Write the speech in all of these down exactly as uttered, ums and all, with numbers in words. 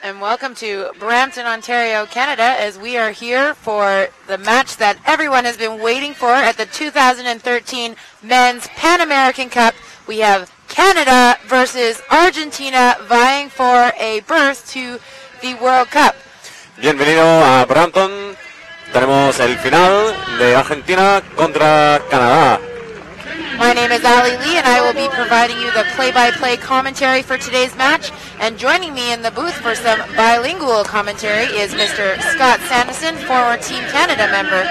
And welcome to Brampton, Ontario, Canada, as we are here for the match that everyone has been waiting for at the two thousand thirteen Men's Pan American Cup. We have Canada versus Argentina vying for a berth to the World Cup. Bienvenido a Brampton. Tenemos el final de Argentina contra Canadá. My name is Ali Lee, and I will be providing you the play-by-play commentary for today's match. And joining me in the booth for some bilingual commentary is Mister Scott Sanderson, former Team Canada member.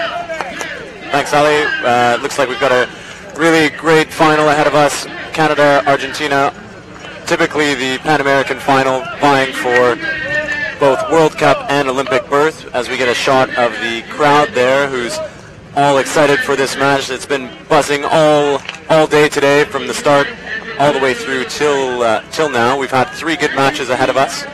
Thanks, Ali. Uh, looks like we've got a really great final ahead of us. Canada, Argentina, typically the Pan American final, vying for both World Cup and Olympic berth, as we get a shot of the crowd there who's all excited for this match. It's been buzzing all all day today, from the start all the way through till uh, till now. We've had three good matches ahead of us,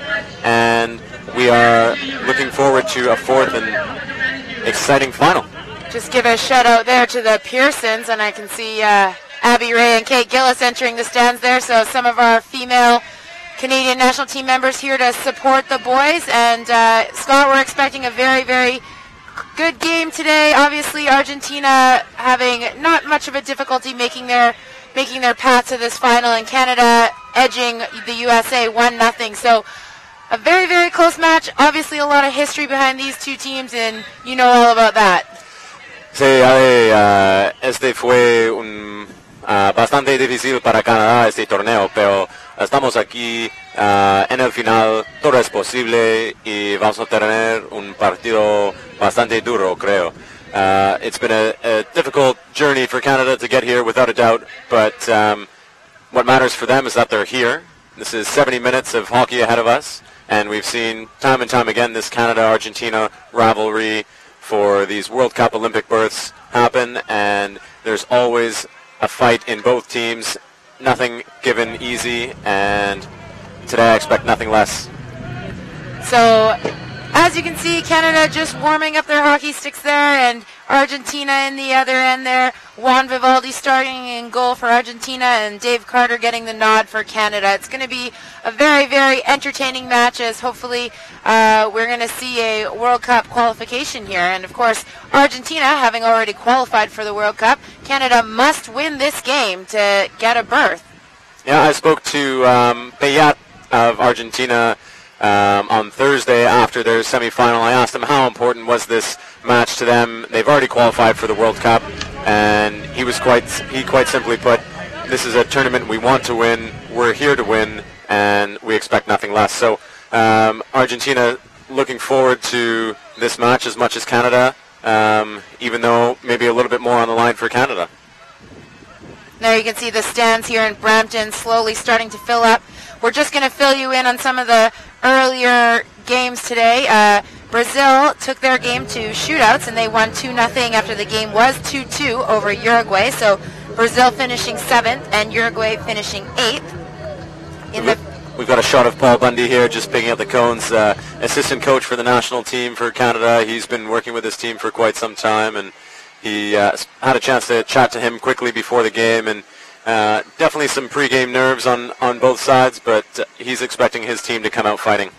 and we are looking forward to a fourth and exciting final. Just give a shout out there to the Pearsons, and I can see uh, Abby Ray and Kate Gillis entering the stands there. So some of our female Canadian national team members here to support the boys. And uh, Scott, we're expecting a very, very good game today. Obviously, Argentina having not much of a difficulty making their making their path to this final, and Canada edging the U S A one nothing. So a very, very close match. Obviously, a lot of history behind these two teams, and you know all about that. Sí, Ale, uh, este fue un uh, bastante difícil para Canadá este torneo, pero estamos aquí uh, en el final. Todo es posible y vamos a tener un partido bastante duro, creo. Uh, it's been a, a difficult journey for Canada to get here, without a doubt, but um, what matters for them is that they're here. This is seventy minutes of hockey ahead of us, and we've seen time and time again this Canada-Argentina rivalry for these World Cup Olympic berths happen, and there's always a fight in both teams, nothing given easy, and today I expect nothing less. So, as you can see, Canada just warming up their hockey sticks there, and Argentina in the other end there. Juan Vivaldi starting in goal for Argentina, and Dave Carter getting the nod for Canada. It's going to be a very, very entertaining match, as hopefully uh, we're going to see a World Cup qualification here. And of course, Argentina having already qualified for the World Cup, Canada must win this game to get a berth. Yeah, I spoke to um, Payat of Argentina Um, on Thursday after their semifinal. I asked him how important was this match to them. They've already qualified for the World Cup, and he was quite he quite simply put, this is a tournament we want to win, we're here to win, and we expect nothing less. So um, Argentina looking forward to this match as much as Canada, um, even though maybe a little bit more on the line for Canada. There you can see the stands here in Brampton slowly starting to fill up. We're just going to fill you in on some of the earlier games today. Uh, Brazil took their game to shootouts, and they won two nothing after the game was two two over Uruguay. So Brazil finishing seventh and Uruguay finishing eighth. In we've, the we've got a shot of Paul Bundy here just picking up the cones, uh, assistant coach for the national team for Canada. He's been working with his team for quite some time, and he uh, had a chance to chat to him quickly before the game, and Uh, definitely some pre-game nerves on, on both sides, but uh, he's expecting his team to come out fighting.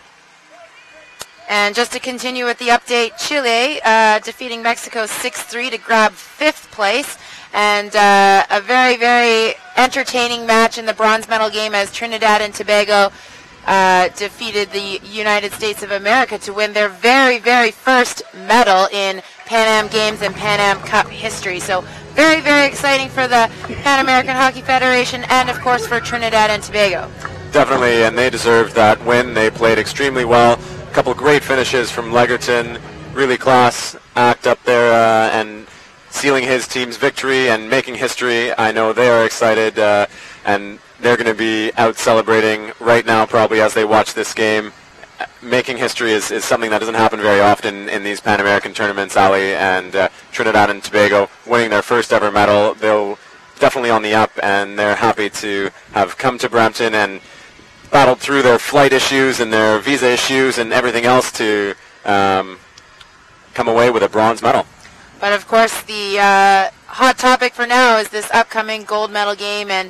And just to continue with the update, Chile uh, defeating Mexico six three to grab fifth place. And uh, a very, very entertaining match in the bronze medal game, as Trinidad and Tobago uh, defeated the United States of America to win their very, very first medal in Pan Am Games and Pan Am Cup history. So very, very exciting for the Pan American Hockey Federation, and of course for Trinidad and Tobago. Definitely, and they deserved that win. They played extremely well. A couple great finishes from Legerton. Really class act up there, uh, and sealing his team's victory and making history. I know they are excited, uh, and they're going to be out celebrating right now probably as they watch this game. Making history is, is something that doesn't happen very often in these Pan American tournaments, Ali, and uh, Trinidad and Tobago winning their first ever medal. They're definitely on the up, and they're happy to have come to Brampton and battled through their flight issues and their visa issues and everything else to um, come away with a bronze medal. But of course, the uh, hot topic for now is this upcoming gold medal game, and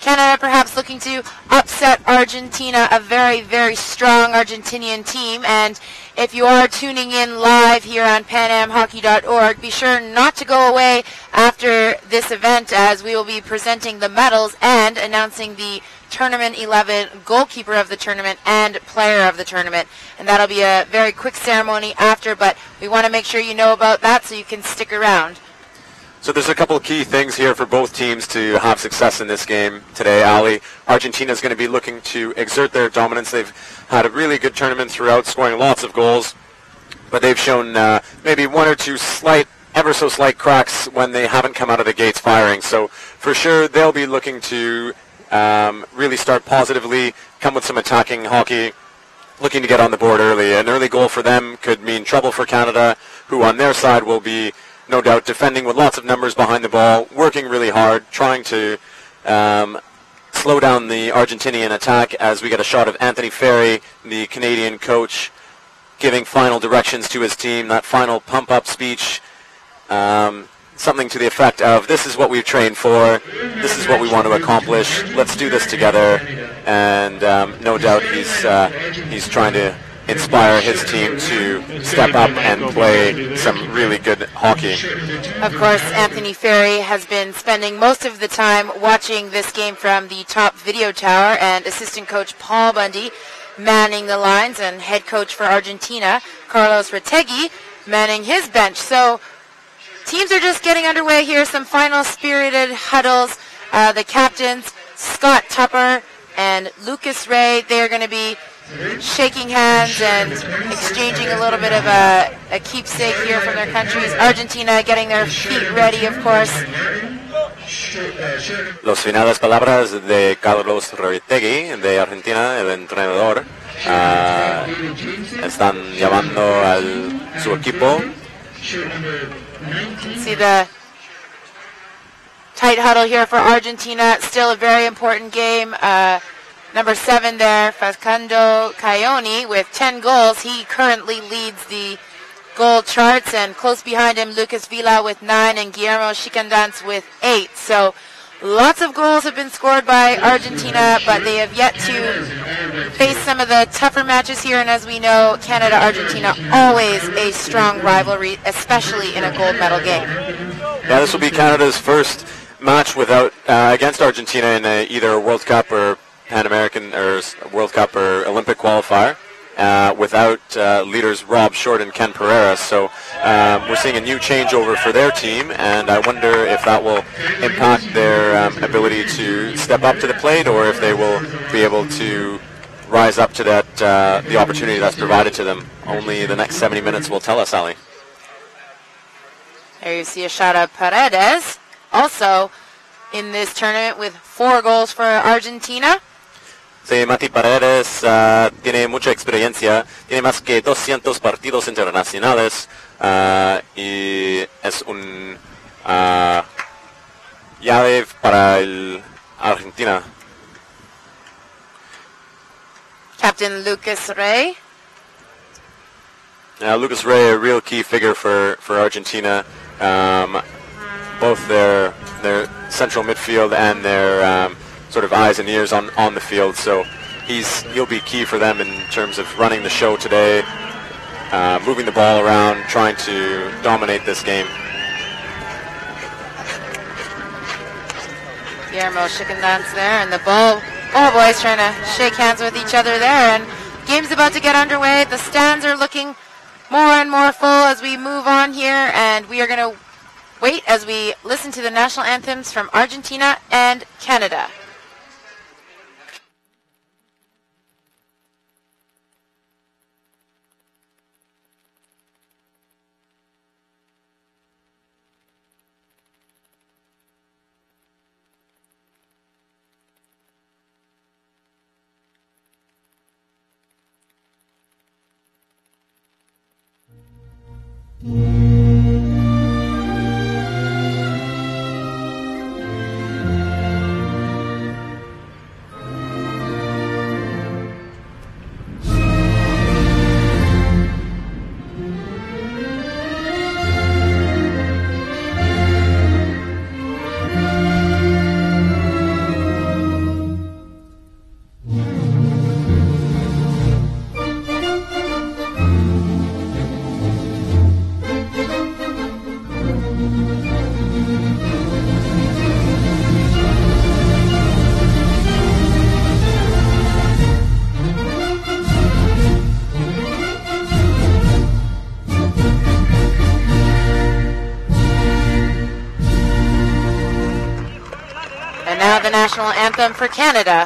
Canada perhaps looking to upset Argentina, a very, very strong Argentinian team. And if you are tuning in live here on pan am hockey dot org, be sure not to go away after this event, as we will be presenting the medals and announcing the Tournament eleven goalkeeper of the tournament and player of the tournament. And that'll be a very quick ceremony after, but we want to make sure you know about that so you can stick around. So there's a couple of key things here for both teams to have success in this game today, Ali. Argentina is going to be looking to exert their dominance. They've had a really good tournament throughout, scoring lots of goals, but they've shown uh, maybe one or two slight, ever so slight cracks when they haven't come out of the gates firing. So for sure they'll be looking to um, really start positively, come with some attacking hockey, looking to get on the board early. An early goal for them could mean trouble for Canada, who on their side will be no doubt defending with lots of numbers behind the ball, working really hard, trying to um, slow down the Argentinian attack, as we get a shot of Anthony Ferry, the Canadian coach, giving final directions to his team, that final pump-up speech, um, something to the effect of, this is what we've trained for, this is what we want to accomplish, let's do this together. And um, no doubt he's, uh, he's trying to inspire his team to step up and play some really good hockey. Of course, Anthony Ferry has been spending most of the time watching this game from the top video tower, and assistant coach Paul Bundy manning the lines, and head coach for Argentina, Carlos Retegui, manning his bench. So teams are just getting underway here, some final spirited huddles. Uh, the captains, Scott Tupper and Lucas Ray, they are going to be shaking hands and exchanging a little bit of a, a keepsake here from their countries. Argentina getting their feet ready, of course. Los finales palabras de Carlos Retegui de Argentina, el entrenador. Uh, están llamando al su equipo. See the tight huddle here for Argentina. Still a very important game. Uh, Number seven there, Facundo Cayoni, with ten goals. He currently leads the goal charts, and close behind him, Lucas Villa with nine and Guillermo Chicandans with eight. So lots of goals have been scored by Argentina, but they have yet to face some of the tougher matches here. And as we know, Canada-Argentina, always a strong rivalry, especially in a gold medal game. Yeah, this will be Canada's first match without uh, against Argentina in a, either a World Cup or Pan American or World Cup or Olympic qualifier, uh, without uh, leaders Rob Short and Ken Pereira. So um, we're seeing a new changeover for their team, and I wonder if that will impact their um, ability to step up to the plate, or if they will be able to rise up to that uh, the opportunity that's provided to them. Only the next seventy minutes will tell us, Ali. There you see a shot of Paredes, also in this tournament with four goals for Argentina. Sí, Mati Paredes uh, tiene mucha experiencia, tiene más que doscientos partidos internacionales uh, y es un uh, llave para el Argentina. Captain Lucas Ray. Uh, Lucas Ray, a real key figure for, for Argentina, um, both their their central midfield and their um, sort of eyes and ears on, on the field. So he's he'll be key for them in terms of running the show today, uh, moving the ball around, trying to dominate this game. Guillermo Chicandans there, and the ball, all boys trying to shake hands with each other there, and game's about to get underway. The stands are looking more and more full as we move on here, and we are going to wait as we listen to the national anthems from Argentina and Canada. now the national anthem for Canada.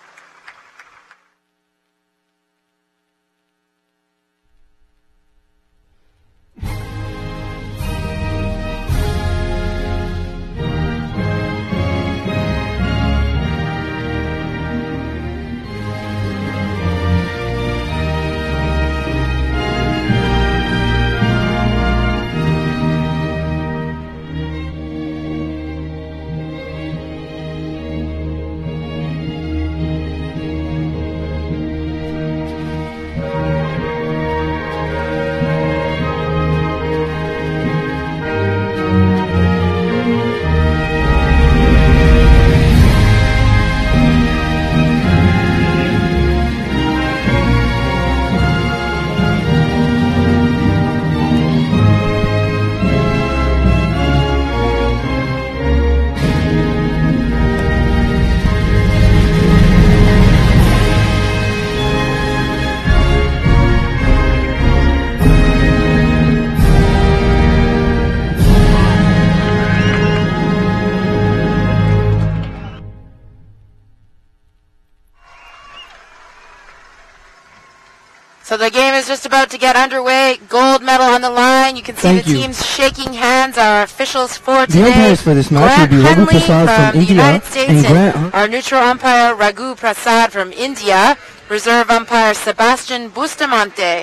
So the game is just about to get underway. Gold medal on the line. You can see Thank the you. teams shaking hands. Our officials for today. The umpires for this match will be Raghu Prasad from the India United States and and Grant. our neutral umpire Raghu Prasad from India. Reserve umpire Sebastian Bustamante.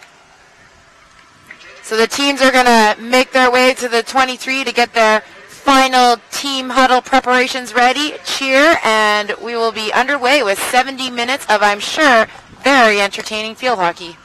So the teams are going to make their way to the twenty-three to get their final team huddle preparations ready. Cheer, and we will be underway with seventy minutes of, I'm sure, very entertaining field hockey.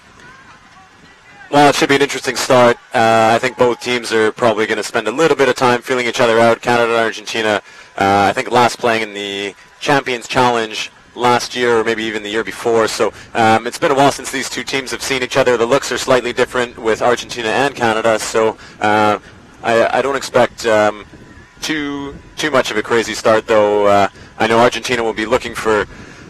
Well, it should be an interesting start. Uh, I think both teams are probably going to spend a little bit of time feeling each other out. Canada and Argentina, uh, I think last playing in the Champions Challenge last year or maybe even the year before. So um, it's been a while since these two teams have seen each other. The looks are slightly different with Argentina and Canada. So uh, I, I don't expect um, too, too much of a crazy start, though. Uh, I know Argentina will be looking for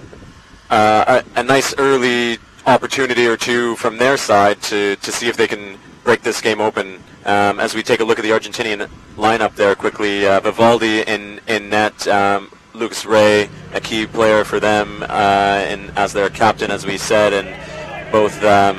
Uh, a, a nice early opportunity or two from their side to, to see if they can break this game open. Um, as we take a look at the Argentinian lineup there quickly, uh, Vivaldi in, in net, um, Lucas Ray, a key player for them uh, in, as their captain, as we said, and both, um,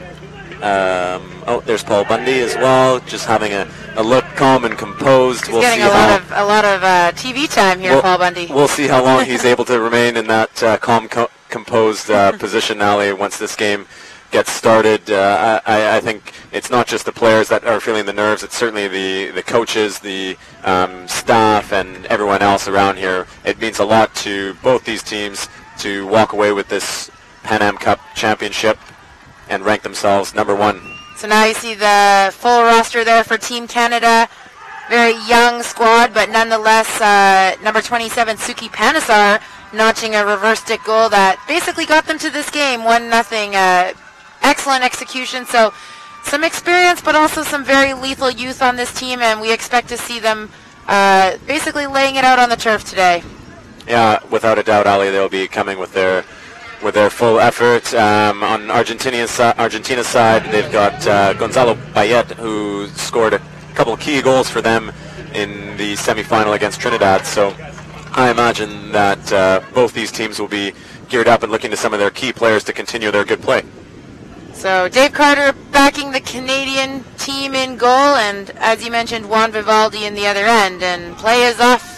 um, oh, there's Paul Bundy as well, just having a, a look calm and composed. He's we'll getting see a how lot of, a lot of uh, T V time here, we'll, Paul Bundy. We'll see how long he's able to remain in that uh, calm co composed uh, position, Ali, once this game gets started. Uh, I, I think it's not just the players that are feeling the nerves, it's certainly the, the coaches, the um, staff, and everyone else around here. It means a lot to both these teams to walk away with this Pan Am Cup championship and rank themselves number one. So now you see the full roster there for Team Canada. Very young squad, but nonetheless, uh, number twenty-seven, Suki Panesar, notching a reverse stick goal that basically got them to this game, one nothing. Uh, excellent execution, so some experience, but also some very lethal youth on this team, and we expect to see them uh, basically laying it out on the turf today. Yeah, without a doubt, Ali, they'll be coming with their with their full effort. Um, on Argentina's, si Argentina's side, they've got uh, Gonzalo Payet, who scored a couple of key goals for them in the semifinal against Trinidad. So I imagine that uh, both these teams will be geared up and looking to some of their key players to continue their good play. So Dave Carter backing the Canadian team in goal, and as you mentioned, Juan Vivaldi in the other end, and play is off.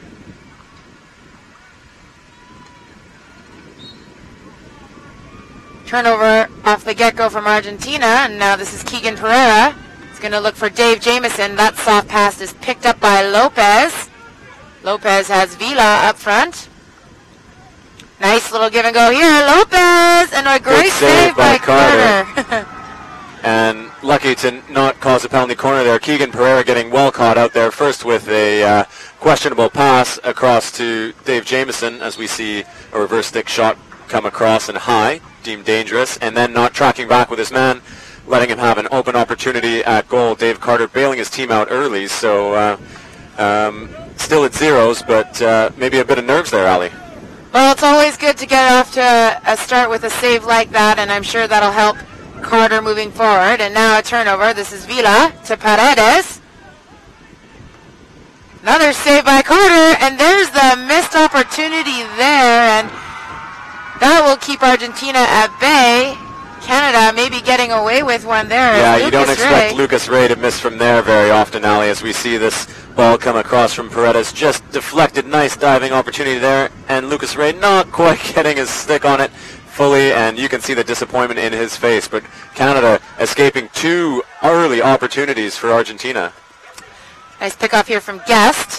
Turnover off the get-go from Argentina, and now this is Keegan Pereira. He's going to look for Dave Jamieson. That soft pass is picked up by Lopez. Lopez has Vila up front. Nice little give and go here. Lopez, and a great save, save by, by Carter. Carter. And lucky to not cause a penalty corner there. Keegan Pereira getting well caught out there, first with a uh, questionable pass across to Dave Jamieson, as we see a reverse stick shot come across and high, deemed dangerous, and then not tracking back with his man, letting him have an open opportunity at goal. Dave Carter bailing his team out early, so uh, um, still at zeros, but uh, maybe a bit of nerves there, Ali. Well, it's always good to get off to a, a start with a save like that, and I'm sure that'll help Carter moving forward. And now a turnover. This is Vila to Paredes. Another save by Carter, and there's the missed opportunity there, and that will keep Argentina at bay. Canada maybe getting away with one there. Yeah, you don't expect Ray. Lucas Ray to miss from there very often, Ali, as we see this ball come across from Paredes. Just deflected, nice diving opportunity there, and Lucas Ray not quite getting his stick on it fully, and you can see the disappointment in his face. But Canada escaping two early opportunities for Argentina. Nice pick off here from Guest.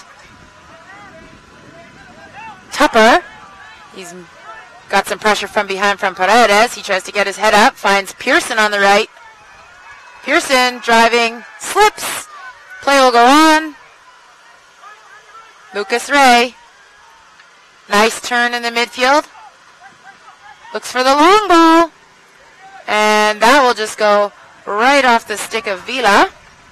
Tupper. He's got some pressure from behind from Paredes. He tries to get his head up. Finds Pearson on the right. Pearson driving. Slips. Play will go on. Lucas Ray. Nice turn in the midfield. Looks for the long ball. And that will just go right off the stick of Vila.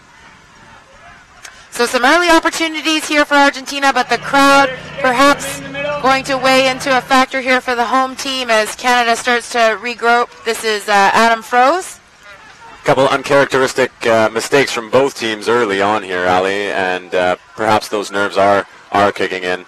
So some early opportunities here for Argentina, but the crowd perhaps going to weigh into a factor here for the home team as Canada starts to regroup. This is uh, Adam Froese. A couple uncharacteristic uh, mistakes from both teams early on here, Ali, and uh, perhaps those nerves are, are kicking in.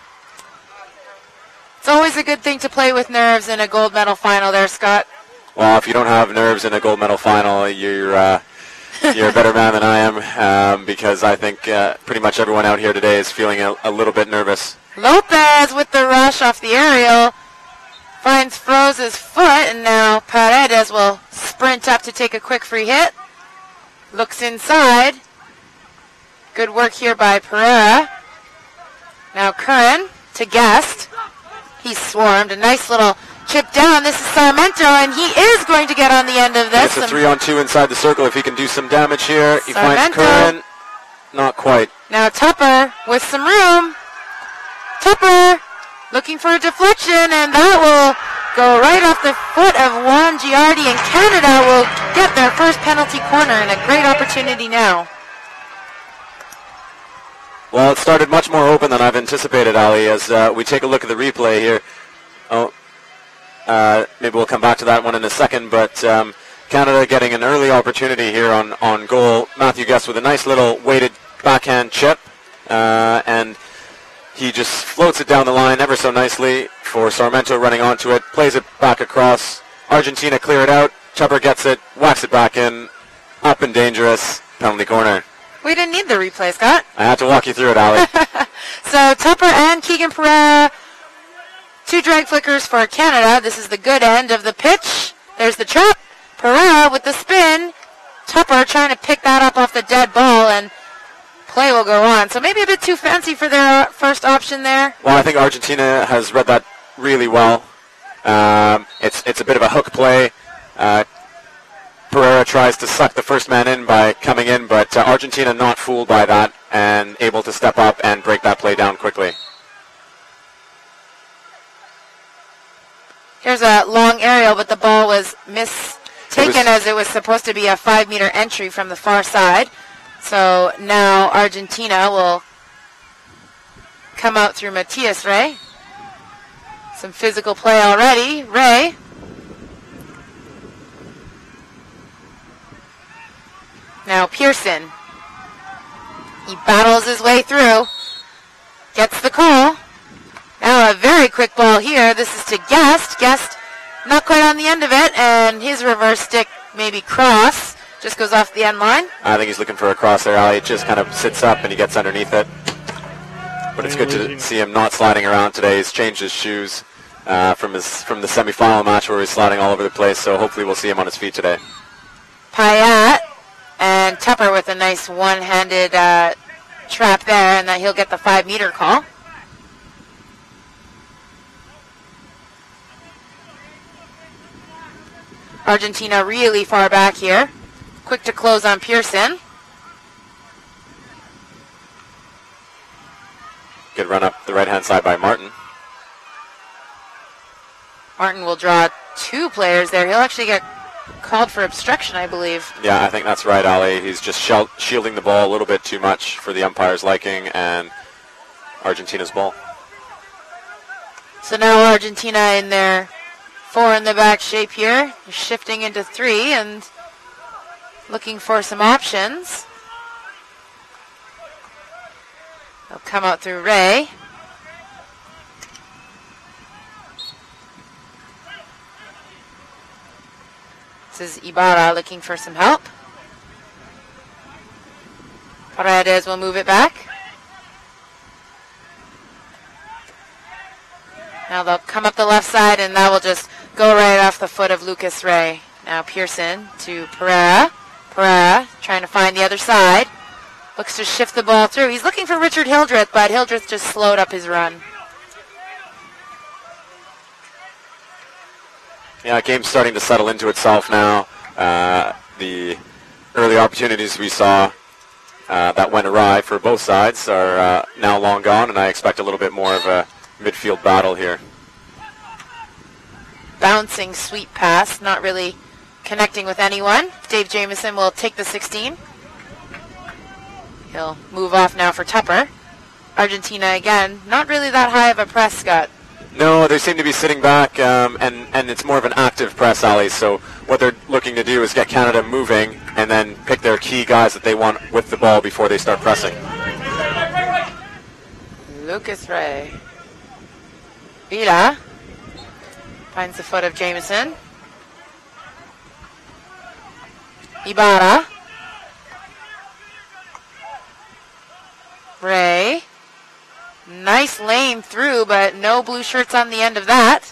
It's always a good thing to play with nerves in a gold medal final there, Scott. Well, if you don't have nerves in a gold medal final, you're... Uh, You're a better man than I am, um, because I think uh, pretty much everyone out here today is feeling a, a little bit nervous. Lopez with the rush off the aerial. Finds Froese's foot, and now Paredes will sprint up to take a quick free hit. Looks inside. Good work here by Pereira. Now Curran to Guest. He's swarmed. A nice little chip down. This is Sarmiento, and he is going to get on the end of this. It's a three on two inside the circle. If he can do some damage here, he finds Sarmiento. Curran. Not quite. Now Tupper with some room. Tupper looking for a deflection, and that will go right off the foot of Juan Giardi, and Canada will get their first penalty corner, and a great opportunity now. Well, it started much more open than I've anticipated, Ali, as uh, we take a look at the replay here. Oh. Uh, maybe we'll come back to that one in a second, but um, Canada getting an early opportunity here on, on goal. Matthew Guest with a nice little weighted backhand chip, uh, and he just floats it down the line ever so nicely for Sarmiento running onto it, plays it back across. Argentina clear it out. Tupper gets it, whacks it back in, up and dangerous, penalty corner. We didn't need the replay, Scott. I had to walk you through it, Ali. So Tupper and Keegan Pereira. Two drag flickers for Canada. This is the good end of the pitch. There's the trap. Pereira with the spin. Tupper trying to pick that up off the dead ball, and play will go on. So maybe a bit too fancy for their first option there. Well, I think Argentina has read that really well. Um, it's it's a bit of a hook play. Uh, Pereira tries to suck the first man in by coming in, but uh, Argentina not fooled by that and able to step up and break that play down quickly. Here's a long aerial, but the ball was mistaken it was as it was supposed to be a five-meter entry from the far side. So now Argentina will come out through Matias Ray. Some physical play already. Ray. Now Pearson. He battles his way through. Gets the call. Now a very quick ball here. This is to Guest. Guest not quite on the end of it, and his reverse stick maybe cross. Just goes off the end line. I think he's looking for a cross there, Ali. It just kind of sits up and he gets underneath it. But it's good to see him not sliding around today. He's changed his shoes uh, from his from the semifinal match where he's sliding all over the place, so hopefully we'll see him on his feet today. Payet and Tupper with a nice one-handed uh, trap there, and that he'll get the five-meter call. Argentina really far back here. Quick to close on Pearson. Good run up the right-hand side by Martin. Martin will draw two players there. He'll actually get called for obstruction, I believe. Yeah, I think that's right, Ali. He's just shel- shielding the ball a little bit too much for the umpire's liking, and Argentina's ball. So now Argentina in their four in the back shape here, shifting into three and looking for some options. They'll come out through Ray. This is Ibarra looking for some help. Paredes will move it back. Now they'll come up the left side, and that will just go right off the foot of Lucas Ray. Now Pearson to Pereira. Pereira trying to find the other side. Looks to shift the ball through. He's looking for Richard Hildreth, but Hildreth just slowed up his run. Yeah, game's starting to settle into itself now. Uh, the early opportunities we saw uh, that went awry for both sides are uh, now long gone, and I expect a little bit more of a midfield battle here. Bouncing sweep pass, not really connecting with anyone. Dave Jamieson will take the sixteen. He'll move off now for Tupper. Argentina again, not really that high of a press, Scott. No, they seem to be sitting back, um, and, and it's more of an active press, Ali. So what they're looking to do is get Canada moving and then pick their key guys that they want with the ball before they start pressing. Lucas Ray. Vila finds the foot of Jamieson. Ibarra. Ray. Nice lane through, but no blue shirts on the end of that.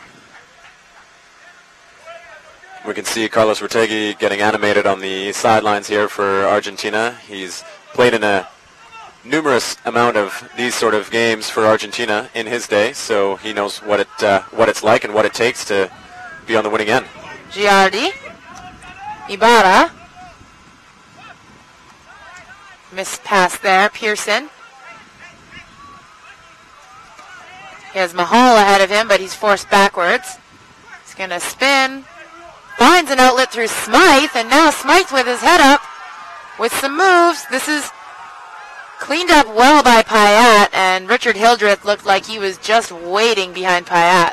We can see Carlos Ortegui getting animated on the sidelines here for Argentina. He's played in a numerous amount of these sort of games for Argentina in his day, so he knows what it uh, what it's like and what it takes to be on the winning end. Giardi. Ibarra. Missed pass there. Pearson. He has Mahal ahead of him, but he's forced backwards. He's going to spin. Finds an outlet through Smythe, and now Smythe with his head up with some moves. This is cleaned up well by Payat, and Richard Hildreth looked like he was just waiting behind Payat.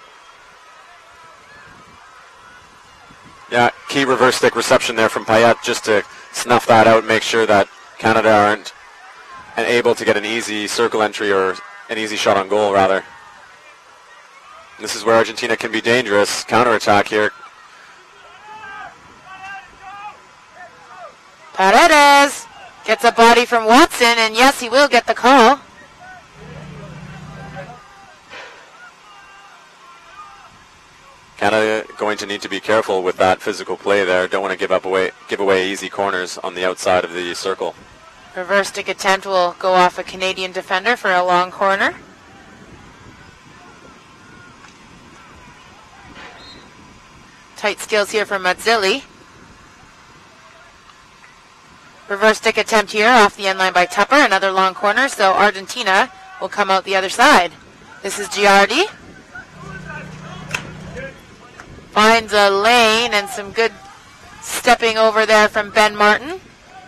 Yeah, key reverse stick reception there from Payat just to snuff that out and make sure that Canada aren't able to get an easy circle entry or an easy shot on goal, rather. This is where Argentina can be dangerous. Counterattack here. Paredes gets a body from Watson, and yes, he will get the call. Canada going to need to be careful with that physical play there. Don't want to give up away, give away easy corners on the outside of the circle. Reverse stick attempt will go off a Canadian defender for a long corner. Tight skills here from Mazzilli. Reverse stick attempt here off the end line by Tupper. Another long corner, so Argentina will come out the other side. This is Giardi. Finds a lane and some good stepping over there from Ben Martin.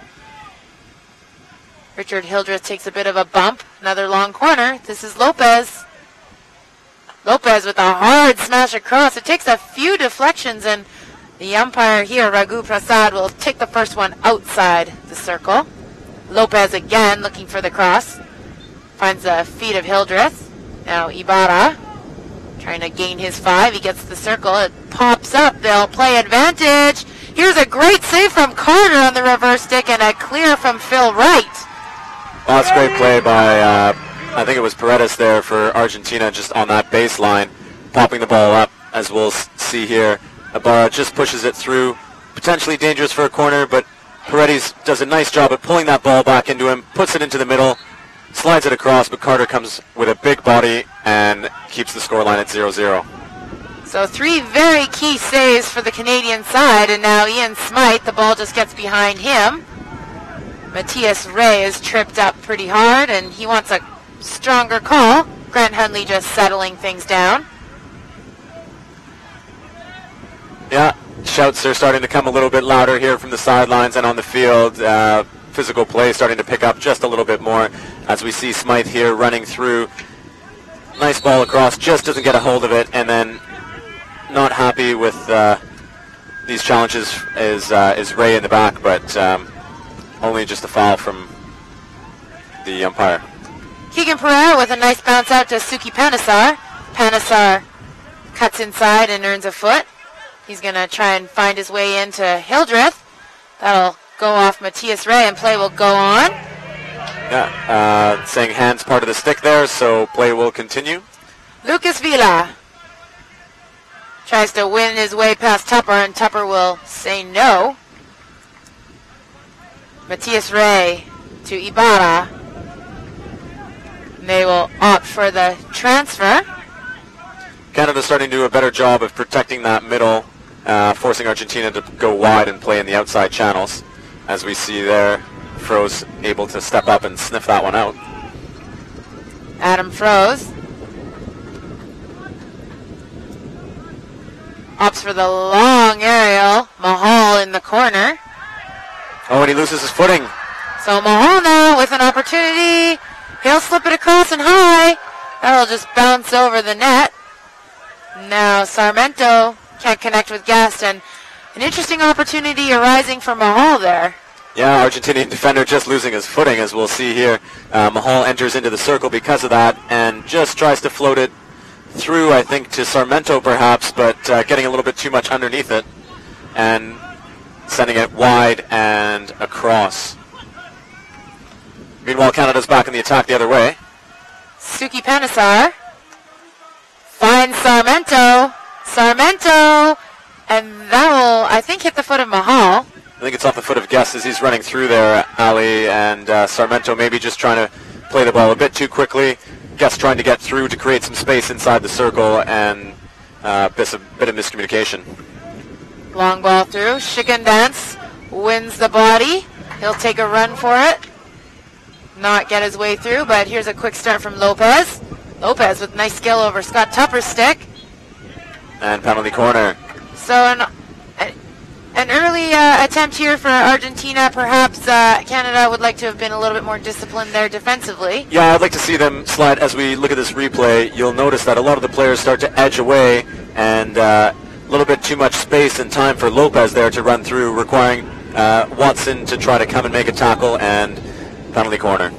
Richard Hildreth takes a bit of a bump. Another long corner. This is Lopez. Lopez with a hard smash across. It takes a few deflections, and the umpire here, Raghu Prasad, will take the first one outside the circle. Lopez again looking for the cross. Finds the feet of Hildreth. Now Ibarra trying to gain his five. He gets the circle. It pops up. They'll play advantage. Here's a great save from Carter on the reverse stick and a clear from Phil Wright. Well, that's great play by, uh, I think it was Paredes there for Argentina, just on that baseline, popping the ball up, as we'll see here. Ibarra just pushes it through, potentially dangerous for a corner, but Paredes does a nice job at pulling that ball back into him, puts it into the middle, slides it across, but Carter comes with a big body and keeps the scoreline at zero zero. So three very key saves for the Canadian side, and now Ian Smythe, the ball just gets behind him. Matthias Ray is tripped up pretty hard, and he wants a stronger call. Grant Hundley just settling things down. Yeah, shouts are starting to come a little bit louder here from the sidelines and on the field. Uh, physical play starting to pick up just a little bit more as we see Smythe here running through. Nice ball across, just doesn't get a hold of it, and then not happy with uh, these challenges is, uh, is Ray in the back, but um, only just a foul from the umpire. Keegan Pereira with a nice bounce out to Suki Panesar. Panesar cuts inside and earns a foot. He's going to try and find his way into Hildreth. That'll go off Matthias Ray, and play will go on. Yeah, uh, saying hands part of the stick there, so play will continue. Lucas Villa tries to win his way past Tupper, and Tupper will say no. Matthias Ray to Ibarra. They will opt for the transfer. Canada's starting to do a better job of protecting that middle, uh, forcing Argentina to go wide and play in the outside channels. As we see there, Froze able to step up and sniff that one out. Adam Froze opts for the long aerial. Mahal in the corner. Oh, and he loses his footing. So Mahal now with an opportunity. He'll slip it across and high. That'll just bounce over the net. Now Sarmento can't connect with Guest, and an interesting opportunity arising for Mahal there. Yeah, Argentinian defender just losing his footing, as we'll see here. Uh, Mahal enters into the circle because of that and just tries to float it through, I think, to Sarmento perhaps, but uh, getting a little bit too much underneath it and sending it wide and across. Meanwhile, Canada's back in the attack the other way. Suki Panesar finds Sarmento. Sarmento, and that will, I think, hit the foot of Mahal. I think it's off the foot of Guest as he's running through there, Ali, and uh, Sarmento maybe just trying to play the ball a bit too quickly. Guest trying to get through to create some space inside the circle, and uh, bit, of, bit of miscommunication. Long ball through. Chicken Dance wins the body. He'll take a run for it. Not get his way through, but here's a quick start from Lopez. Lopez with nice skill over Scott Tupper's stick. And penalty corner. So an, an early uh, attempt here for Argentina. Perhaps uh, Canada would like to have been a little bit more disciplined there defensively. Yeah, I'd like to see them slide. As we look at this replay, you'll notice that a lot of the players start to edge away, and uh, a little bit too much space and time for Lopez there to run through, requiring uh, Watson to try to come and make a tackle, and penalty corner.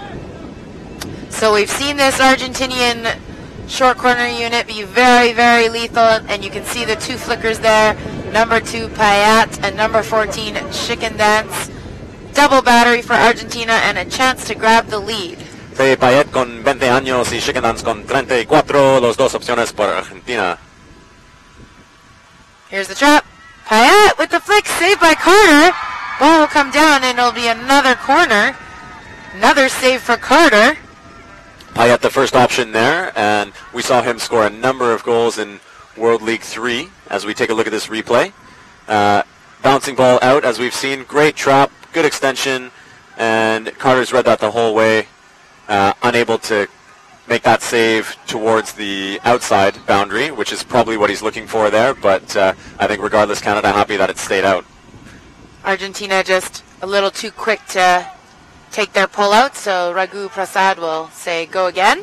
So we've seen this Argentinian short corner unit be very, very lethal, and you can see the two flickers there. Number two, Payet, and number fourteen, Chicken Dance. Double battery for Argentina and a chance to grab the lead. Payet con veinte años y Chicken Dance con treinta y cuatro, los dos opciones por Argentina. Here's the trap. Payet with the flick, saved by Carter. Ball will come down and it'll be another corner. Another save for Carter. Payet the first option there, and we saw him score a number of goals in World League three as we take a look at this replay. Uh, bouncing ball out, as we've seen. Great trap, good extension, and Carter's read that the whole way. Uh, unable to make that save towards the outside boundary, which is probably what he's looking for there, but uh, I think regardless, Canada happy that it stayed out. Argentina just a little too quick to take their pull out, so Raghu Prasad will say go again.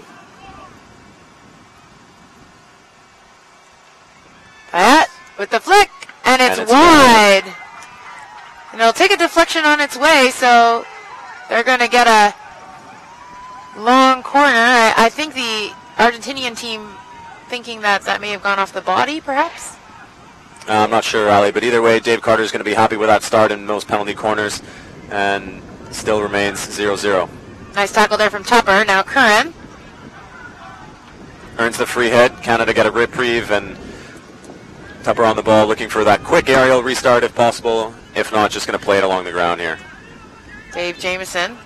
Payet with the flick, and it's, and it's wide. wide. And it'll take a deflection on its way, so they're going to get a long corner. I, I think the Argentinian team thinking that that may have gone off the body, perhaps? Uh, I'm not sure, Ali, but either way, Dave Carter's going to be happy with that start in those penalty corners, and still remains zero zero. Nice tackle there from Tupper. Now Curran earns the free hit. Canada get a reprieve, and Tupper on the ball looking for that quick aerial restart if possible. If not, just going to play it along the ground here. Dave Jameson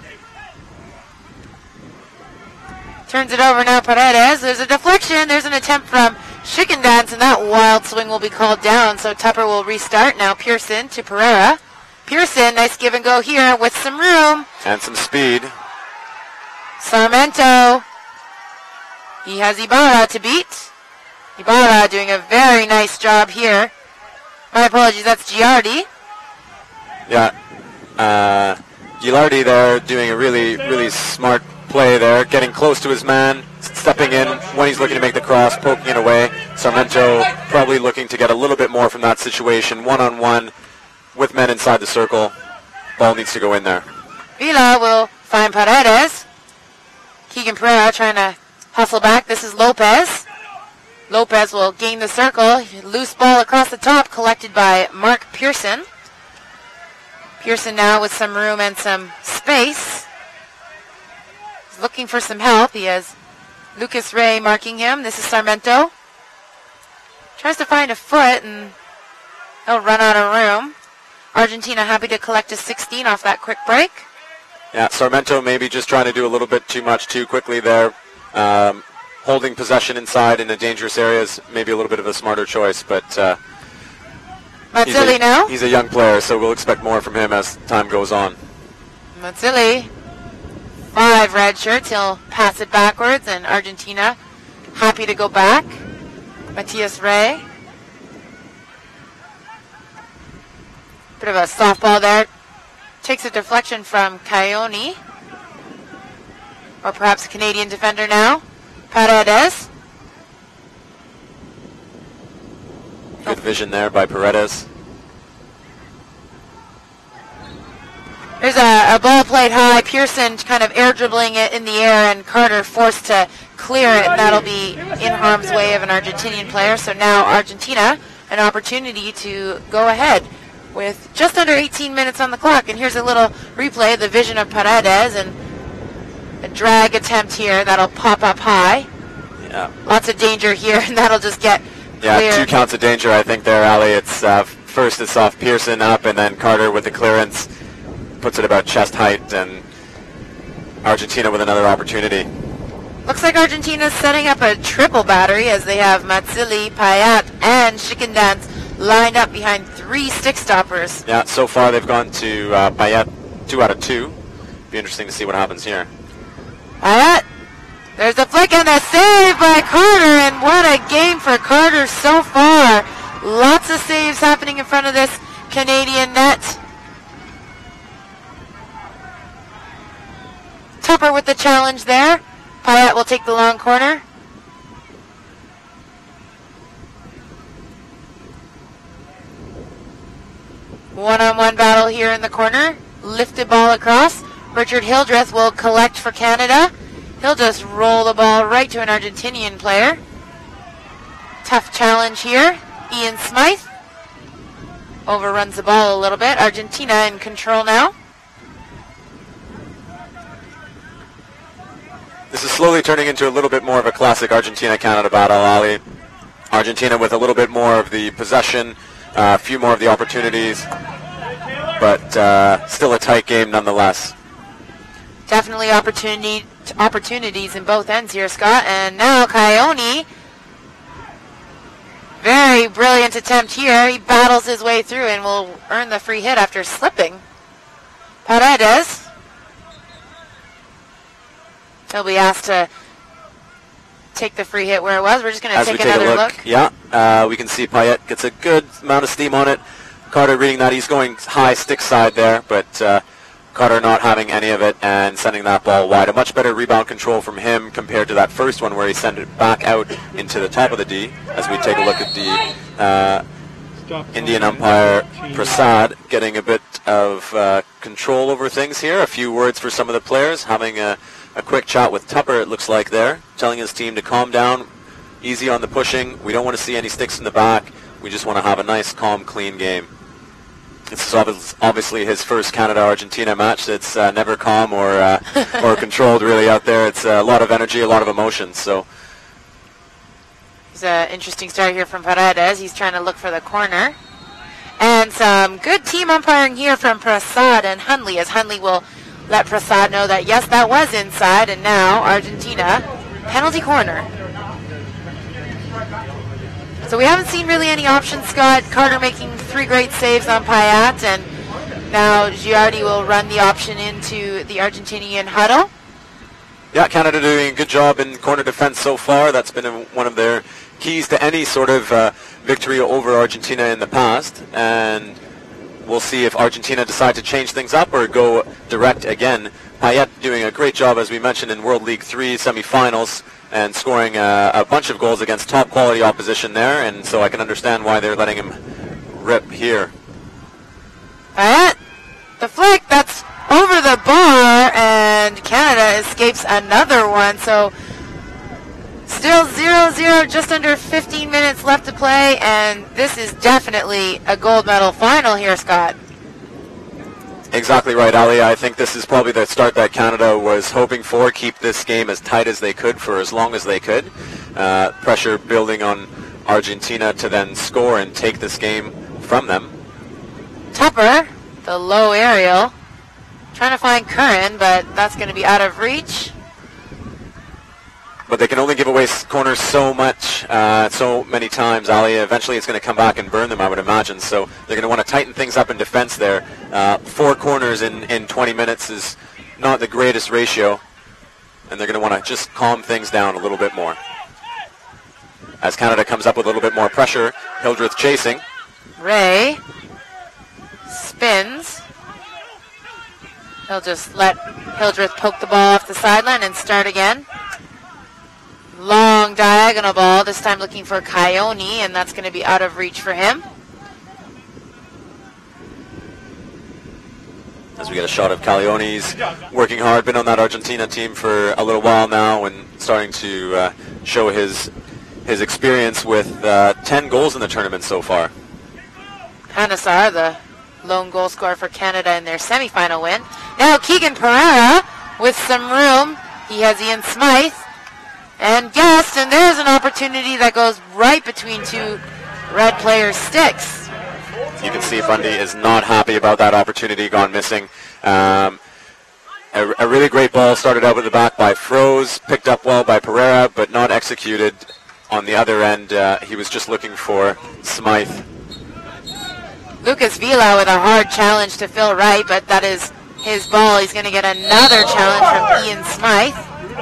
turns it over now. Paredes. There's a deflection. There's an attempt from Chicken Dance, and that wild swing will be called down. So Tupper will restart. Now Pearson to Pereira. Pearson, nice give and go here with some room. And some speed. Sarmento. He has Ibarra to beat. Ibarra doing a very nice job here. My apologies, that's Giardi. Yeah. Uh, Gilardi there doing a really, really smart play there. Getting close to his man. Stepping in when he's looking to make the cross. Poking it away. Sarmento probably looking to get a little bit more from that situation. One-on-one. With men inside the circle. Ball needs to go in there. Villa will find Paredes. Keegan Megan Pereira trying to hustle back. This is Lopez. Lopez will gain the circle. Loose ball across the top, collected by Mark Pearson. Pearson now with some room and some space. He's looking for some help. He has Lucas Ray marking him. This is Sarmento. Tries to find a foot and he'll run out of room. Argentina happy to collect a sixteen off that quick break. Yeah, Sarmento maybe just trying to do a little bit too much too quickly there. Um, holding possession inside in the dangerous areas, maybe a little bit of a smarter choice, but uh, he's, a, now. he's a young player, so we'll expect more from him as time goes on. Mazzilli, five red shirts. He'll pass it backwards, and Argentina happy to go back. Matias Ray. Bit of a softball there. Takes a deflection from Cayoni. Or perhaps a Canadian defender now. Paredes. Good vision there by Paredes. There's a, a ball played high. Pearson kind of air dribbling it in the air, and Carter forced to clear it, and that'll be in harm's way of an Argentinian player. So now Argentina, an opportunity to go ahead with just under eighteen minutes on the clock. And here's a little replay of the vision of Paredes, and a drag attempt here that'll pop up high. Yeah. Lots of danger here, and that'll just get Yeah, cleared. two counts of danger, I think there, Ali. It's uh, first it's off Pearson up, and then Carter with the clearance puts it about chest height, and Argentina with another opportunity. Looks like Argentina's setting up a triple battery as they have Mazzilli, Payet, and Schickendanz lined up behind three stick stoppers. Yeah, so far they've gone to uh, Payet two out of two. Be interesting to see what happens here. Payet, there's the flick and the save by Carter, and what a game for Carter so far. Lots of saves happening in front of this Canadian net. Tupper with the challenge there. Payet will take the long corner. One-on-one battle here in the corner. Lifted ball across. Richard Hildreth will collect for Canada. He'll just roll the ball right to an Argentinian player. Tough challenge here. Ian Smythe overruns the ball a little bit. Argentina in control now. This is slowly turning into a little bit more of a classic Argentina-Canada battle, Ali. Argentina with a little bit more of the possession, a uh, few more of the opportunities, but uh, still a tight game nonetheless. Definitely opportunity opportunities in both ends here, Scott. And now Cayoni. Very brilliant attempt here. He battles his way through and will earn the free hit after slipping. Paredes. He'll be asked to take the free hit where it was. We're just going to take, take another look, look. Yeah, uh, we can see Payet gets a good amount of steam on it. Carter reading that. He's going high stick side there, but uh, Carter not having any of it and sending that ball wide. A much better rebound control from him compared to that first one where he sent it back out into the top of the D. As we take a look at the uh, Indian umpire Prasad getting a bit of uh, control over things here. A few words for some of the players, having a A quick chat with Tupper, it looks like there, telling his team to calm down, easy on the pushing. We don't want to see any sticks in the back. We just want to have a nice, calm, clean game. This is obviously his first Canada-Argentina match. It's uh, never calm or uh, or controlled really out there. It's a lot of energy, a lot of emotion. So it's an interesting start here from Paredes. He's trying to look for the corner. And some good team umpiring here from Prasad and Hundley, as Hundley will let Prasad know that, yes, that was inside, and now Argentina, penalty corner. So we haven't seen really any options, Scott. Carter making three great saves on Payet, and now Giardi will run the option into the Argentinian huddle. Yeah, Canada doing a good job in corner defense so far. That's been a, one of their keys to any sort of uh, victory over Argentina in the past, and we'll see if Argentina decide to change things up or go direct again. Payet doing a great job, as we mentioned, in World League three semifinals and scoring uh, a bunch of goals against top quality opposition there, and so I can understand why they're letting him rip here. Payet, the flick, that's over the bar, and Canada escapes another one. So still zero zero, just under fifteen minutes left to play, and this is definitely a gold medal final here, Scott. Exactly right, Ali. I think this is probably the start that Canada was hoping for. Keep this game as tight as they could for as long as they could. Uh, pressure building on Argentina to then score and take this game from them. Tupper, the low aerial, trying to find Curran, but that's going to be out of reach. But they can only give away corners so much, uh, so many times, Ali. Eventually it's going to come back and burn them, I would imagine. So they're going to want to tighten things up in defense there. Uh, four corners in, in twenty minutes is not the greatest ratio. And they're going to want to just calm things down a little bit more. As Canada comes up with a little bit more pressure, Hildreth chasing. Ray spins. He'll just let Hildreth poke the ball off the sideline and start again. Long diagonal ball, this time looking for Coyote, and that's going to be out of reach for him. As we get a shot of Caglioni's working hard, been on that Argentina team for a little while now and starting to uh, show his his experience with uh, ten goals in the tournament so far. Panesar, the lone goal scorer for Canada in their semifinal win. Now Keegan Pereira with some room. He has Ian Smythe and Guest, and there's an opportunity that goes right between two red players' sticks. You can see Bundy is not happy about that opportunity gone missing. Um, a, a really great ball started out with the back by Froze, picked up well by Pereira, but not executed on the other end. Uh, he was just looking for Smythe. Lucas Vila with a hard challenge to Phil Wright, but that is his ball. He's going to get another challenge from Ian Smythe.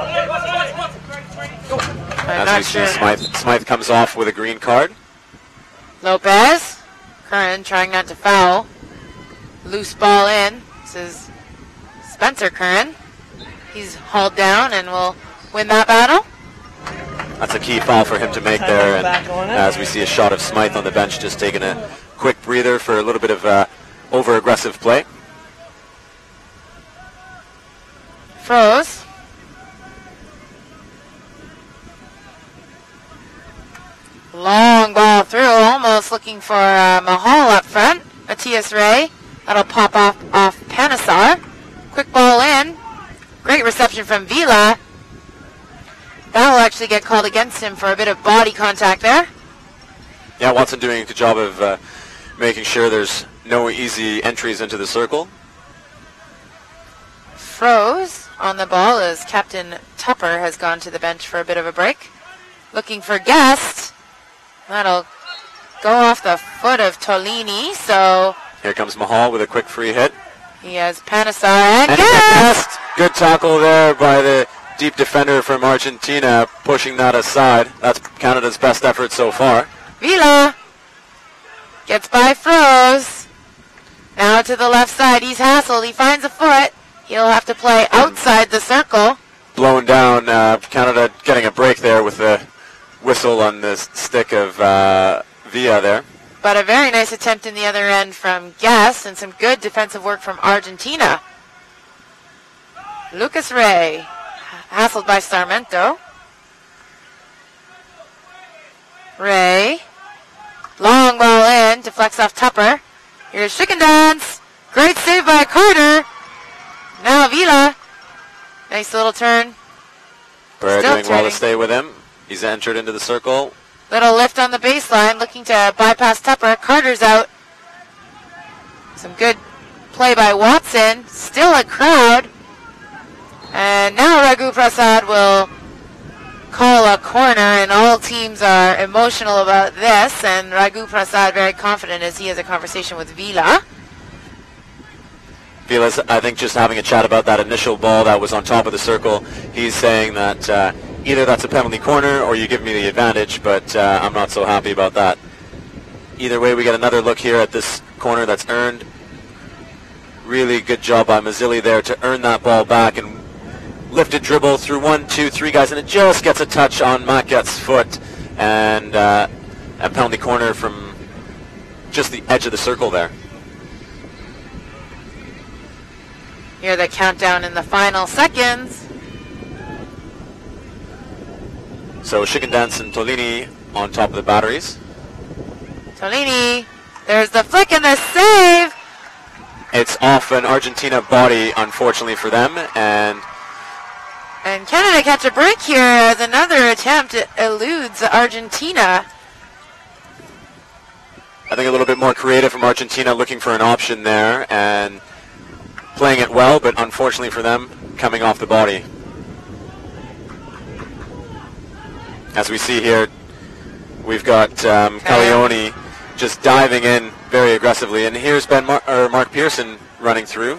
I'm As we not see, sure. Smythe, Smythe comes off with a green card. Lopez. Curran trying not to foul. Loose ball in. This is Spencer Curran. He's hauled down and will win that battle. That's a key foul for him to make there. And as we see a shot of Smythe on the bench, just taking a quick breather for a little bit of uh, over-aggressive play. Froze. Long ball through, almost looking for uh, Mahal up front. Matthias Ray. That'll pop off off Panesar. Quick ball in. Great reception from Vila. That will actually get called against him for a bit of body contact there. Yeah, Watson doing a good job of uh, making sure there's no easy entries into the circle. Froze on the ball as Captain Tupper has gone to the bench for a bit of a break. Looking for Guest. That'll go off the foot of Tolini, so... Here comes Mahal with a quick free hit. He has Panesar and, and Guest! Guest! Good tackle there by the deep defender from Argentina, pushing that aside. That's Canada's best effort so far. Vila gets by Froze. Now to the left side, he's hassled. He finds a foot. He'll have to play outside the circle. Blown down. Uh, Canada getting a break there with the whistle on the stick of uh, Villa there. But a very nice attempt in the other end from Guest and some good defensive work from Argentina. Lucas Ray, hassled by Sarmento. Ray, long ball in, deflects off Tupper. Here's Chicken Dance. Great save by Carter. Now Vila. Nice little turn. Pereira Still doing well turning. to stay with him. He's entered into the circle. Little lift on the baseline, looking to bypass Tupper. Carter's out. Some good play by Watson. Still a crowd. And now Raghu Prasad will call a corner, and all teams are emotional about this. And Raghu Prasad very confident as he has a conversation with Vila. Vila's, I think, just having a chat about that initial ball that was on top of the circle. He's saying that uh, either that's a penalty corner or you give me the advantage, but uh, I'm not so happy about that. Either way, we get another look here at this corner that's earned. Really good job by Mazzilli there to earn that ball back and lifted dribble through one, two, three guys, and it just gets a touch on Matget's foot, and uh, a penalty corner from just the edge of the circle there. Here the countdown in the final seconds. So Shikendance and Tolini on top of the batteries. Tolini, there's the flick and the save. It's off an Argentina body, unfortunately for them, and and Canada catch a break here as another attempt eludes Argentina. I think a little bit more creative from Argentina, looking for an option there and playing it well, but unfortunately for them, coming off the body. As we see here, we've got um, Caglioni just diving in very aggressively, and here's Ben Mar or Mark Pearson running through.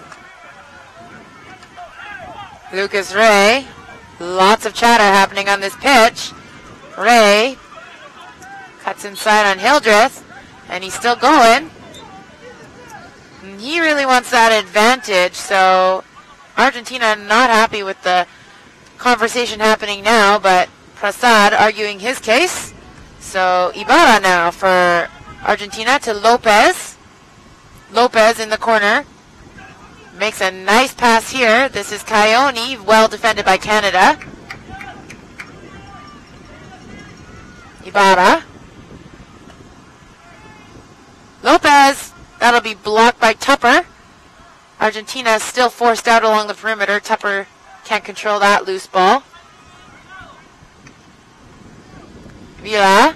Lucas Ray, lots of chatter happening on this pitch. Ray cuts inside on Hildreth, and he's still going. And he really wants that advantage, so Argentina not happy with the conversation happening now, but Prasad arguing his case. So Ibarra now for Argentina to Lopez. Lopez in the corner. Makes a nice pass here. This is Caglioni, well defended by Canada. Ibarra. Lopez. That'll be blocked by Tupper. Argentina is still forced out along the perimeter. Tupper can't control that loose ball. Villa.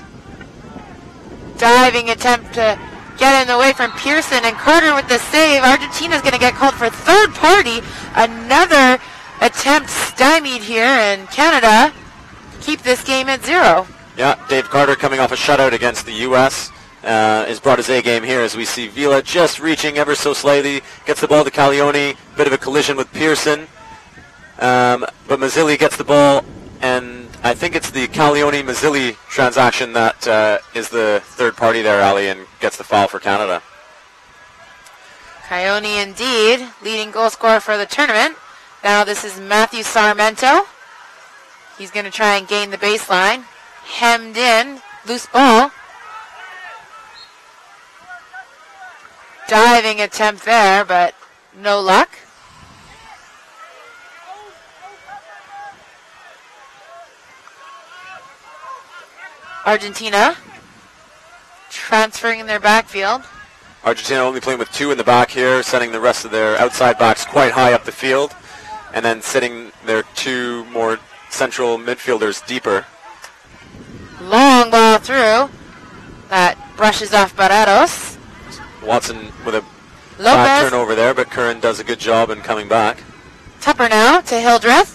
Diving attempt to get in the way from Pearson, and Carter with the save. Argentina's going to get called for third party. Another attempt stymied here, and Canada keep this game at zero. Yeah, Dave Carter coming off a shutout against the U S Uh, has brought his A game here as we see Villa just reaching ever so slightly, gets the ball to Caglioni, bit of a collision with Pearson, um, but Mazzilli gets the ball, and I think it's the Caglioni-Mazzilli transaction that uh, is the third party there, Ali, and gets the foul for Canada. Caglioni indeed, leading goal scorer for the tournament. Now this is Matthew Sarmento. He's going to try and gain the baseline. Hemmed in, loose ball. Diving attempt there, but no luck. Argentina transferring in their backfield. Argentina only playing with two in the back here, sending the rest of their outside backs quite high up the field, and then sitting their two more central midfielders deeper. Long ball through. That brushes off Barreros. Watson with a Lopez. bad turnover there, but Curran does a good job in coming back. Tupper now to Hildreth.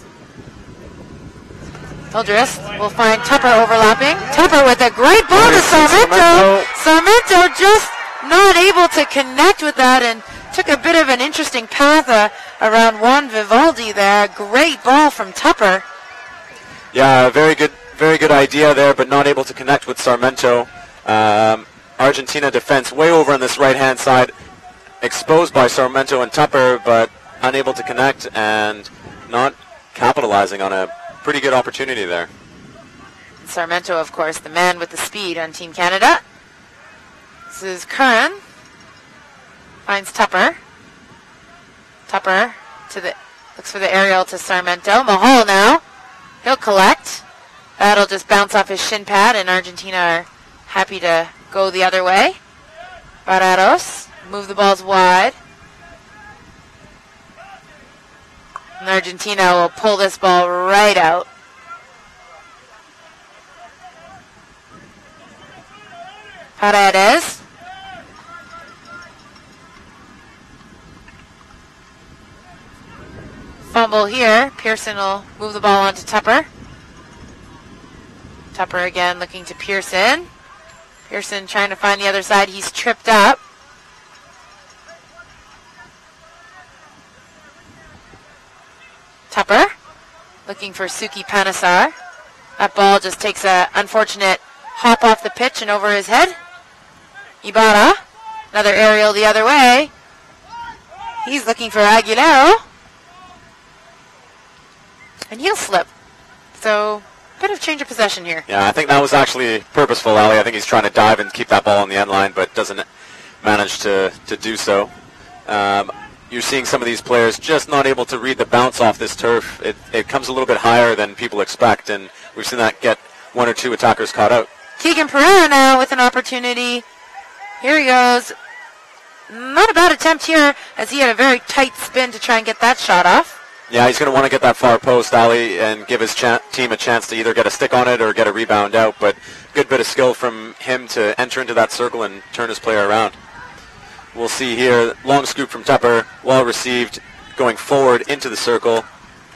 Hildreth will find Tupper overlapping. Tupper with a great ball to Sarmento. Sarmento just not able to connect with that and took a bit of an interesting path uh, around Juan Vivaldi there. Great ball from Tupper. Yeah, very good, very good idea there, but not able to connect with Sarmento. Um, Argentina defense way over on this right-hand side, exposed by Sarmento and Tupper, but unable to connect and not capitalizing on a pretty good opportunity there. Sarmento, of course, the man with the speed on Team Canada. This is Curran. Finds Tupper. Tupper to the looks for the aerial to Sarmento. Mahal now. He'll collect. That'll just bounce off his shin pad, and Argentina are happy to go the other way. Barreros move the balls wide. And Argentina will pull this ball right out. Paredes. Fumble here. Pearson will move the ball onto Tupper. Tupper again looking to Pearson. Pearson trying to find the other side. He's tripped up. Tupper looking for Suki Panesar. That ball just takes a unfortunate hop off the pitch and over his head. Ibarra, another aerial the other way. He's looking for Aguilero. And he'll slip. So, bit of change of possession here. Yeah, I think that was actually purposeful, Ali. I think he's trying to dive and keep that ball on the end line, but doesn't manage to, to do so. Um, you're seeing some of these players just not able to read the bounce off this turf. It, it comes a little bit higher than people expect, and we've seen that get one or two attackers caught out. Keegan Pereira now with an opportunity. Here he goes. Not a bad attempt here, as he had a very tight spin to try and get that shot off. Yeah, he's going to want to get that far post, Ali, and give his cha- team a chance to either get a stick on it or get a rebound out. But good bit of skill from him to enter into that circle and turn his player around. We'll see here, long scoop from Tupper, well received, going forward into the circle.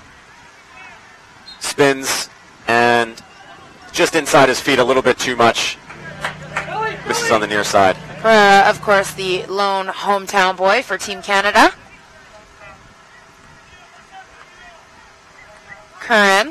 Spins, and just inside his feet a little bit too much. Misses on the near side. Pereira, of course, the lone hometown boy for Team Canada. Curran.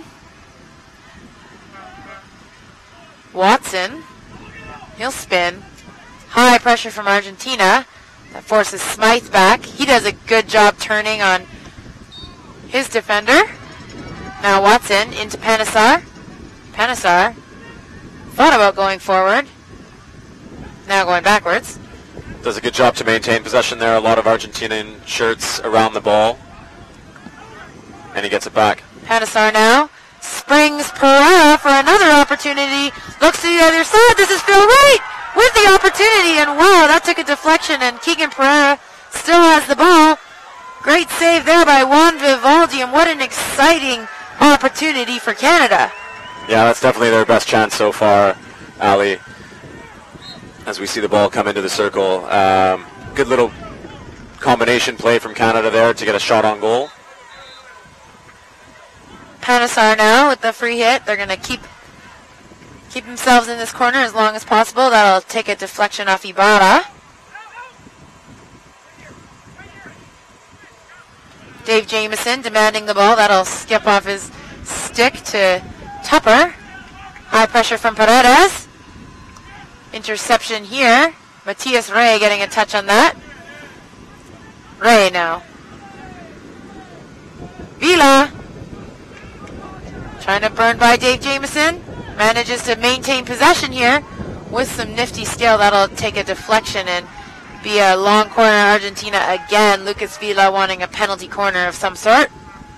Watson. He'll spin. High pressure from Argentina. That forces Smythe back. He does a good job turning on his defender. Now Watson into Panesar. Panesar thought about going forward. Now going backwards. Does a good job to maintain possession there. A lot of Argentinian shirts around the ball. And he gets it back. Panesar now springs Pereira for another opportunity. Looks to the other side. This is Phil Wright with the opportunity. And wow, that took a deflection. And Keegan Pereira still has the ball. Great save there by Juan Vivaldi. And what an exciting opportunity for Canada. Yeah, that's definitely their best chance so far, Ali. As we see the ball come into the circle. Um, good little combination play from Canada there to get a shot on goal. Panesar now with the free hit. They're going to keep keep themselves in this corner as long as possible. That'll take a deflection off Ibarra. Dave Jamieson demanding the ball. That'll skip off his stick to Tupper. High pressure from Paredes. Interception here. Matias Ray getting a touch on that. Ray now. Vila. Trying to burn by Dave Jamieson. Manages to maintain possession here with some nifty skill. That'll take a deflection and be a long corner. Argentina again. Lucas Vila wanting a penalty corner of some sort.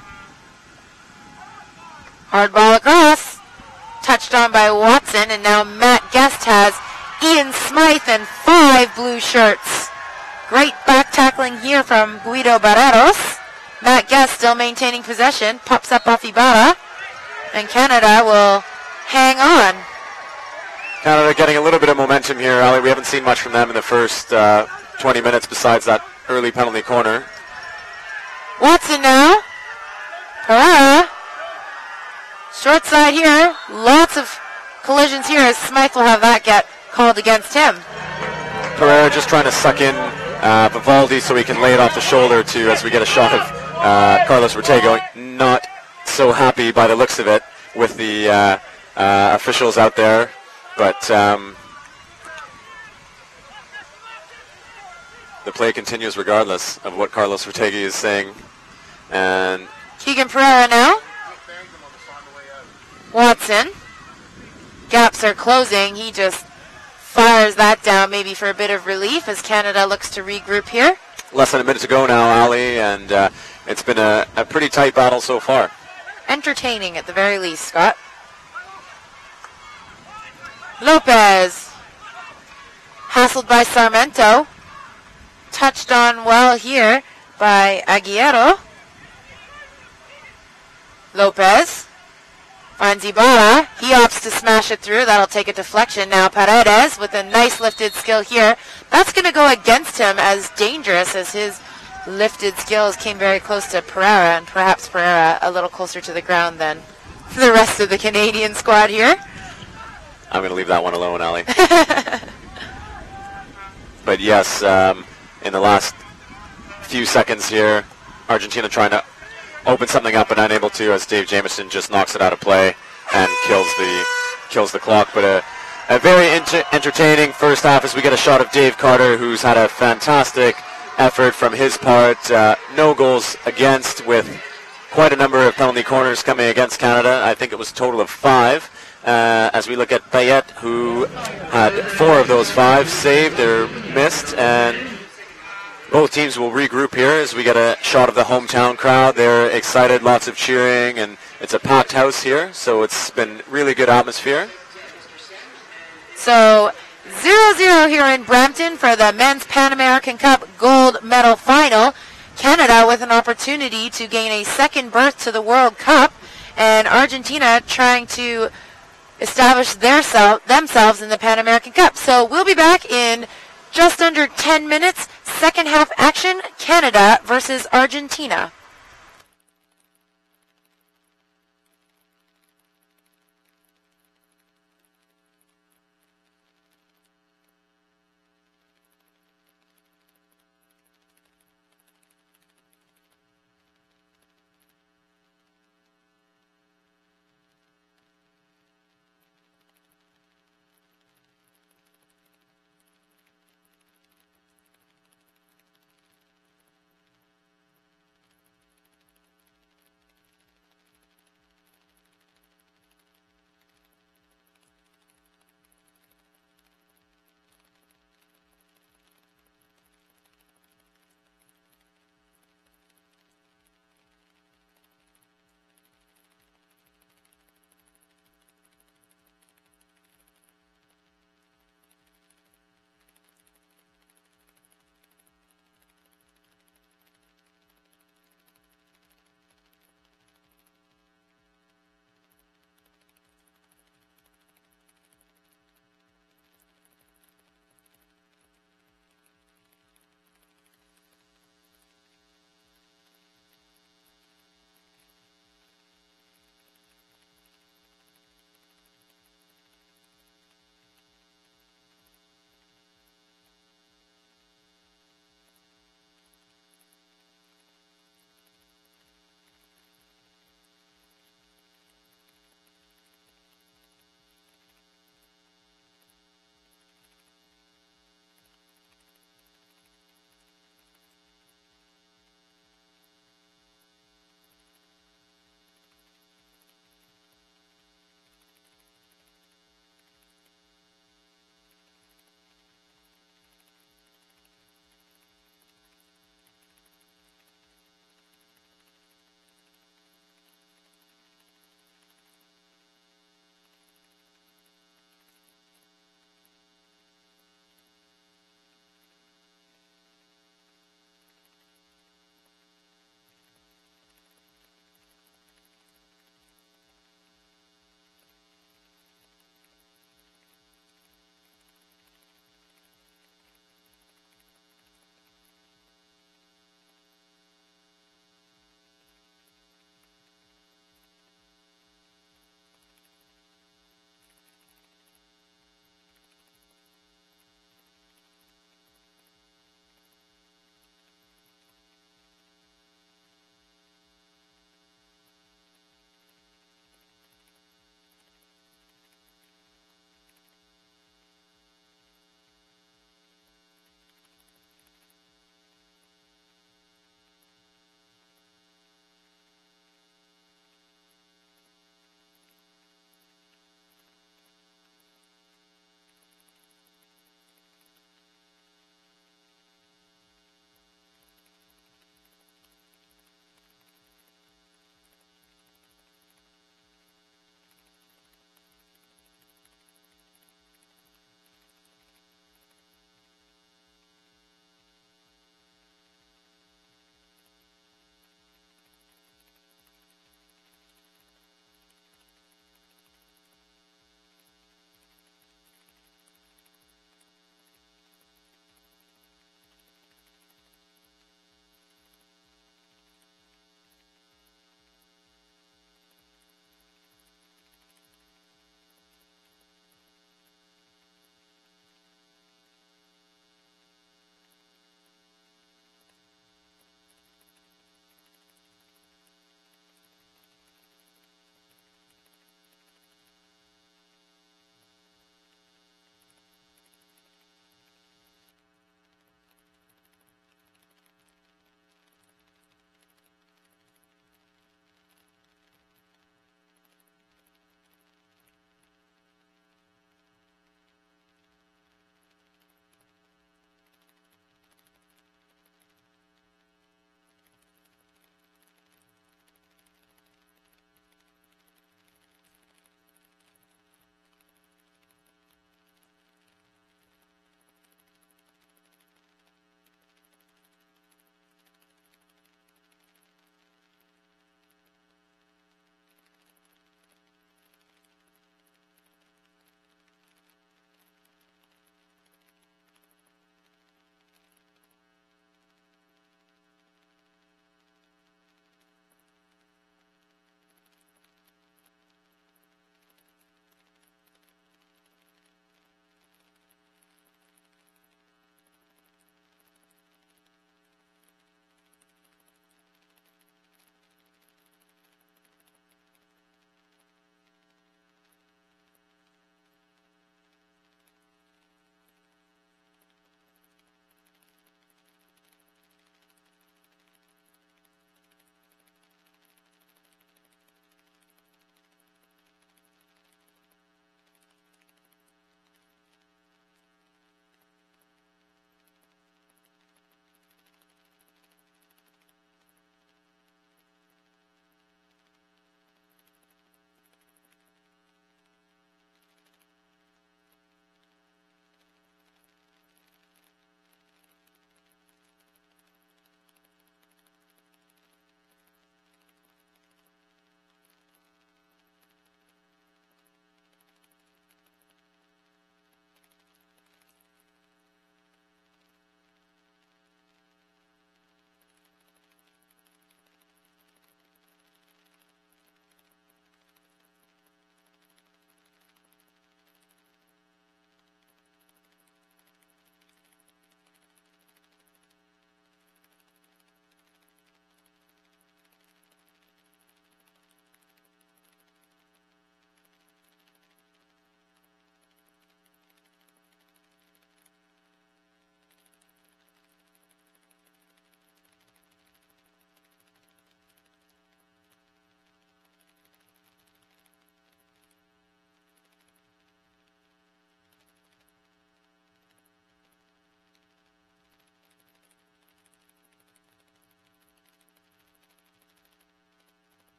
Hard ball across. Touched on by Watson, and now Matt Guest has Ian Smythe and five blue shirts. Great back tackling here from Guido Barreros. Matt Guest still maintaining possession. Pops up off Ibarra. And Canada will hang on. Canada getting a little bit of momentum here, Ali. We haven't seen much from them in the first uh, twenty minutes besides that early penalty corner. Watson now. Pereira. Short side here. Lots of collisions here as Smythe will have that get called against him. Pereira just trying to suck in uh, Vivaldi so he can lay it off the shoulder too, as we get a shot of uh, Carlos Ortega. Not so happy by the looks of it with the uh, uh, officials out there, but um, the play continues regardless of what Carlos Ortega is saying. And Keegan Pereira now. Watson. Gaps are closing. He just fires that down maybe for a bit of relief as Canada looks to regroup here. Less than a minute to go now, Ali, and uh, it's been a, a pretty tight battle so far. Entertaining at the very least, Scott. Lopez. Hassled by Sarmiento. Touched on well here by Aguero. Lopez. Finds Ibarra. He opts to smash it through. That'll take a deflection. Now Paredes with a nice lifted skill here. That's going to go against him, as dangerous as his lifted skills came very close to Pereira, and perhaps Pereira a little closer to the ground than the rest of the Canadian squad here. I'm going to leave that one alone, Ali. But yes, um, in the last few seconds here, Argentina trying to open something up and unable to, as Dave Jamieson just knocks it out of play and kills the kills the clock. But a, a very enter- entertaining first half as we get a shot of Dave Carter, who's had a fantastic effort from his part. Uh, no goals against, with quite a number of penalty corners coming against Canada. I think it was a total of five. Uh, as we look at Payet, who had four of those five saved or missed, and Both teams will regroup here as we get a shot of the hometown crowd. They're excited, lots of cheering, and it's a packed house here, so it's been really good atmosphere. So zero zero here in Brampton for the Men's Pan American Cup gold medal final. Canada with an opportunity to gain a second berth to the World Cup, and Argentina trying to establish their self, themselves in the Pan American Cup. So we'll be back in just under ten minutes. Second half action, Canada versus Argentina.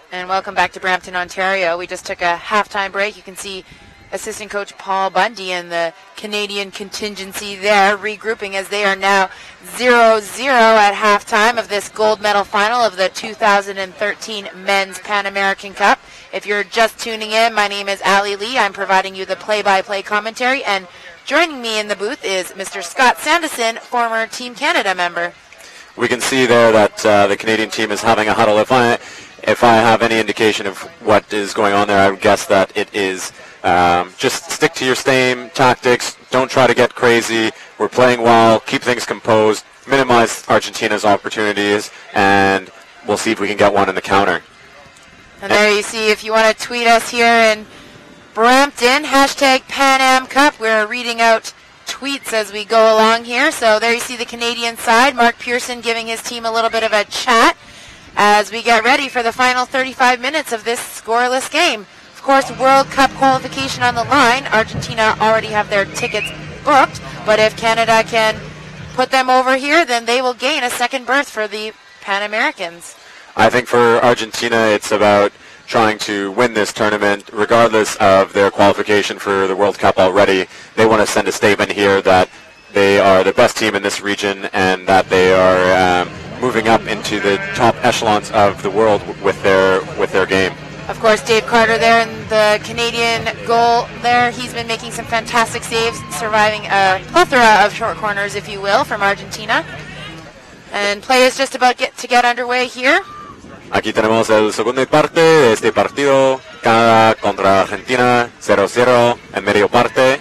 And welcome back to Brampton, Ontario. We just took a halftime break. You can see assistant coach Paul Bundy and the Canadian contingency there regrouping as they are now zero zero at halftime of this gold medal final of the two thousand thirteen Men's Pan American Cup. If you're just tuning in, my name is Allie Lee. I'm providing you the play-by-play commentary, and joining me in the booth is Mister Scott Sandison, former Team Canada member. We can see there that uh, the Canadian team is having a huddle. If I, if I have any indication of what is going on there, I would guess that it is um, just stick to your same tactics. Don't try to get crazy. We're playing well. Keep things composed. Minimize Argentina's opportunities, and we'll see if we can get one in the counter. And there you see, if you want to tweet us here in Brampton, hashtag Pan Am Cup. We're reading out tweets as we go along here. So there you see the Canadian side, Mark Pearson giving his team a little bit of a chat as we get ready for the final thirty-five minutes of this scoreless game. Of course, World Cup qualification on the line. Argentina already have their tickets booked, but if Canada can put them over here, then they will gain a second berth for the Pan Americans. I think for Argentina, it's about trying to win this tournament, regardless of their qualification for the World Cup already. They want to send a statement here that they are the best team in this region and that they are um, moving up into the top echelons of the world with their with their game. Of course, Dave Carter there in the Canadian goal there. He's been making some fantastic saves, surviving a plethora of short corners, if you will, from Argentina. And play is just about get to get underway here. Aquí tenemos el segundo parte de este partido, Canadá contra Argentina, cero cero en medio parte.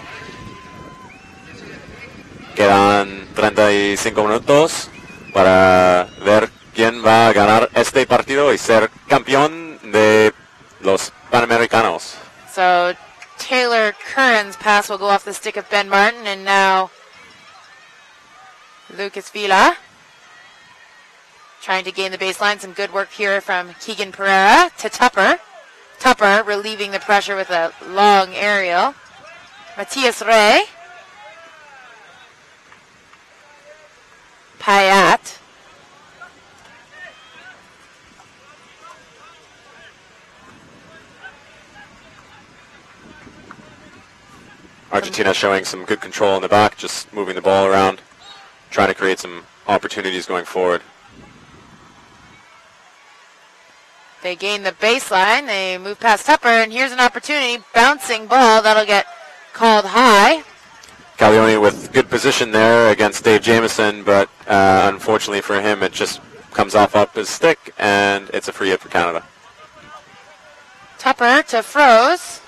Quedan treinta y cinco minutos para ver quién va a ganar este partido y ser campeón de los Panamericanos. So Taylor Curran's pass will go off the stick of Ben Martin, and now Lucas Villa trying to gain the baseline. Some good work here from Keegan Pereira to Tupper. Tupper relieving the pressure with a long aerial. Matias Rey. Payat. Argentina showing some good control in the back, just moving the ball around, trying to create some opportunities going forward. They gain the baseline. They move past Tupper, and here's an opportunity. Bouncing ball. That'll get called high. Caglioni with good position there against Dave Jamieson, but uh, unfortunately for him, it just comes off up his stick, and it's a free hit for Canada. Tupper to Froze.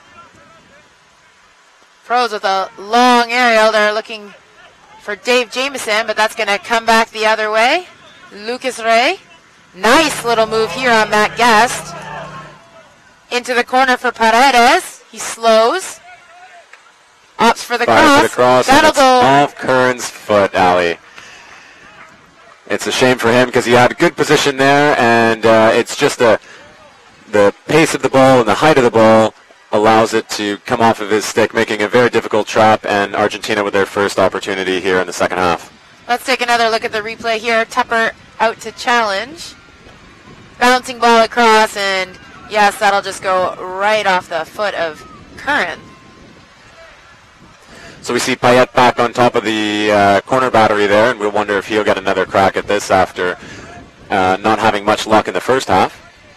Froze with a long aerial. They're looking for Dave Jamieson, but that's going to come back the other way. Lucas Rey. Nice little move here on Matt Guest. Into the corner for Paredes. He slows. Opts for the cross. For the cross. That'll go off Curran's foot, Ali. It's a shame for him because he had a good position there, and uh, it's just a, the pace of the ball and the height of the ball allows it to come off of his stick, making a very difficult trap, and Argentina with their first opportunity here in the second half. Let's take another look at the replay here. Tupper out to challenge. Bouncing ball across, and yes, that'll just go right off the foot of Curran. So we see Payet back on top of the uh, corner battery there, and we'll wonder if he'll get another crack at this after uh, not having much luck in the first half.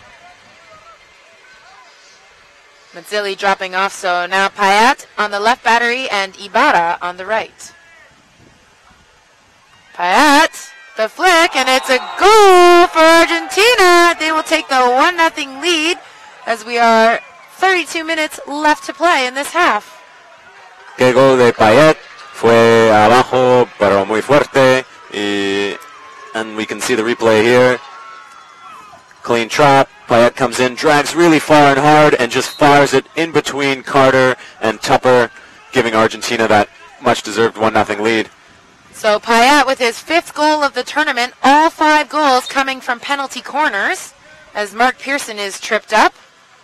Mazzilli dropping off, so now Payet on the left battery and Ibarra on the right. Payet, the flick, and it's a goal for Argentina. They will take the one nothing lead as we are thirty-two minutes left to play in this half. Que gol de Payet, fue abajo pero muy fuerte, y, and we can see the replay here. Clean trap, Payet comes in, drags really far and hard, and just fires it in between Carter and Tupper, giving Argentina that much-deserved one nothing lead. So Payet with his fifth goal of the tournament, all five goals coming from penalty corners, as Mark Pearson is tripped up.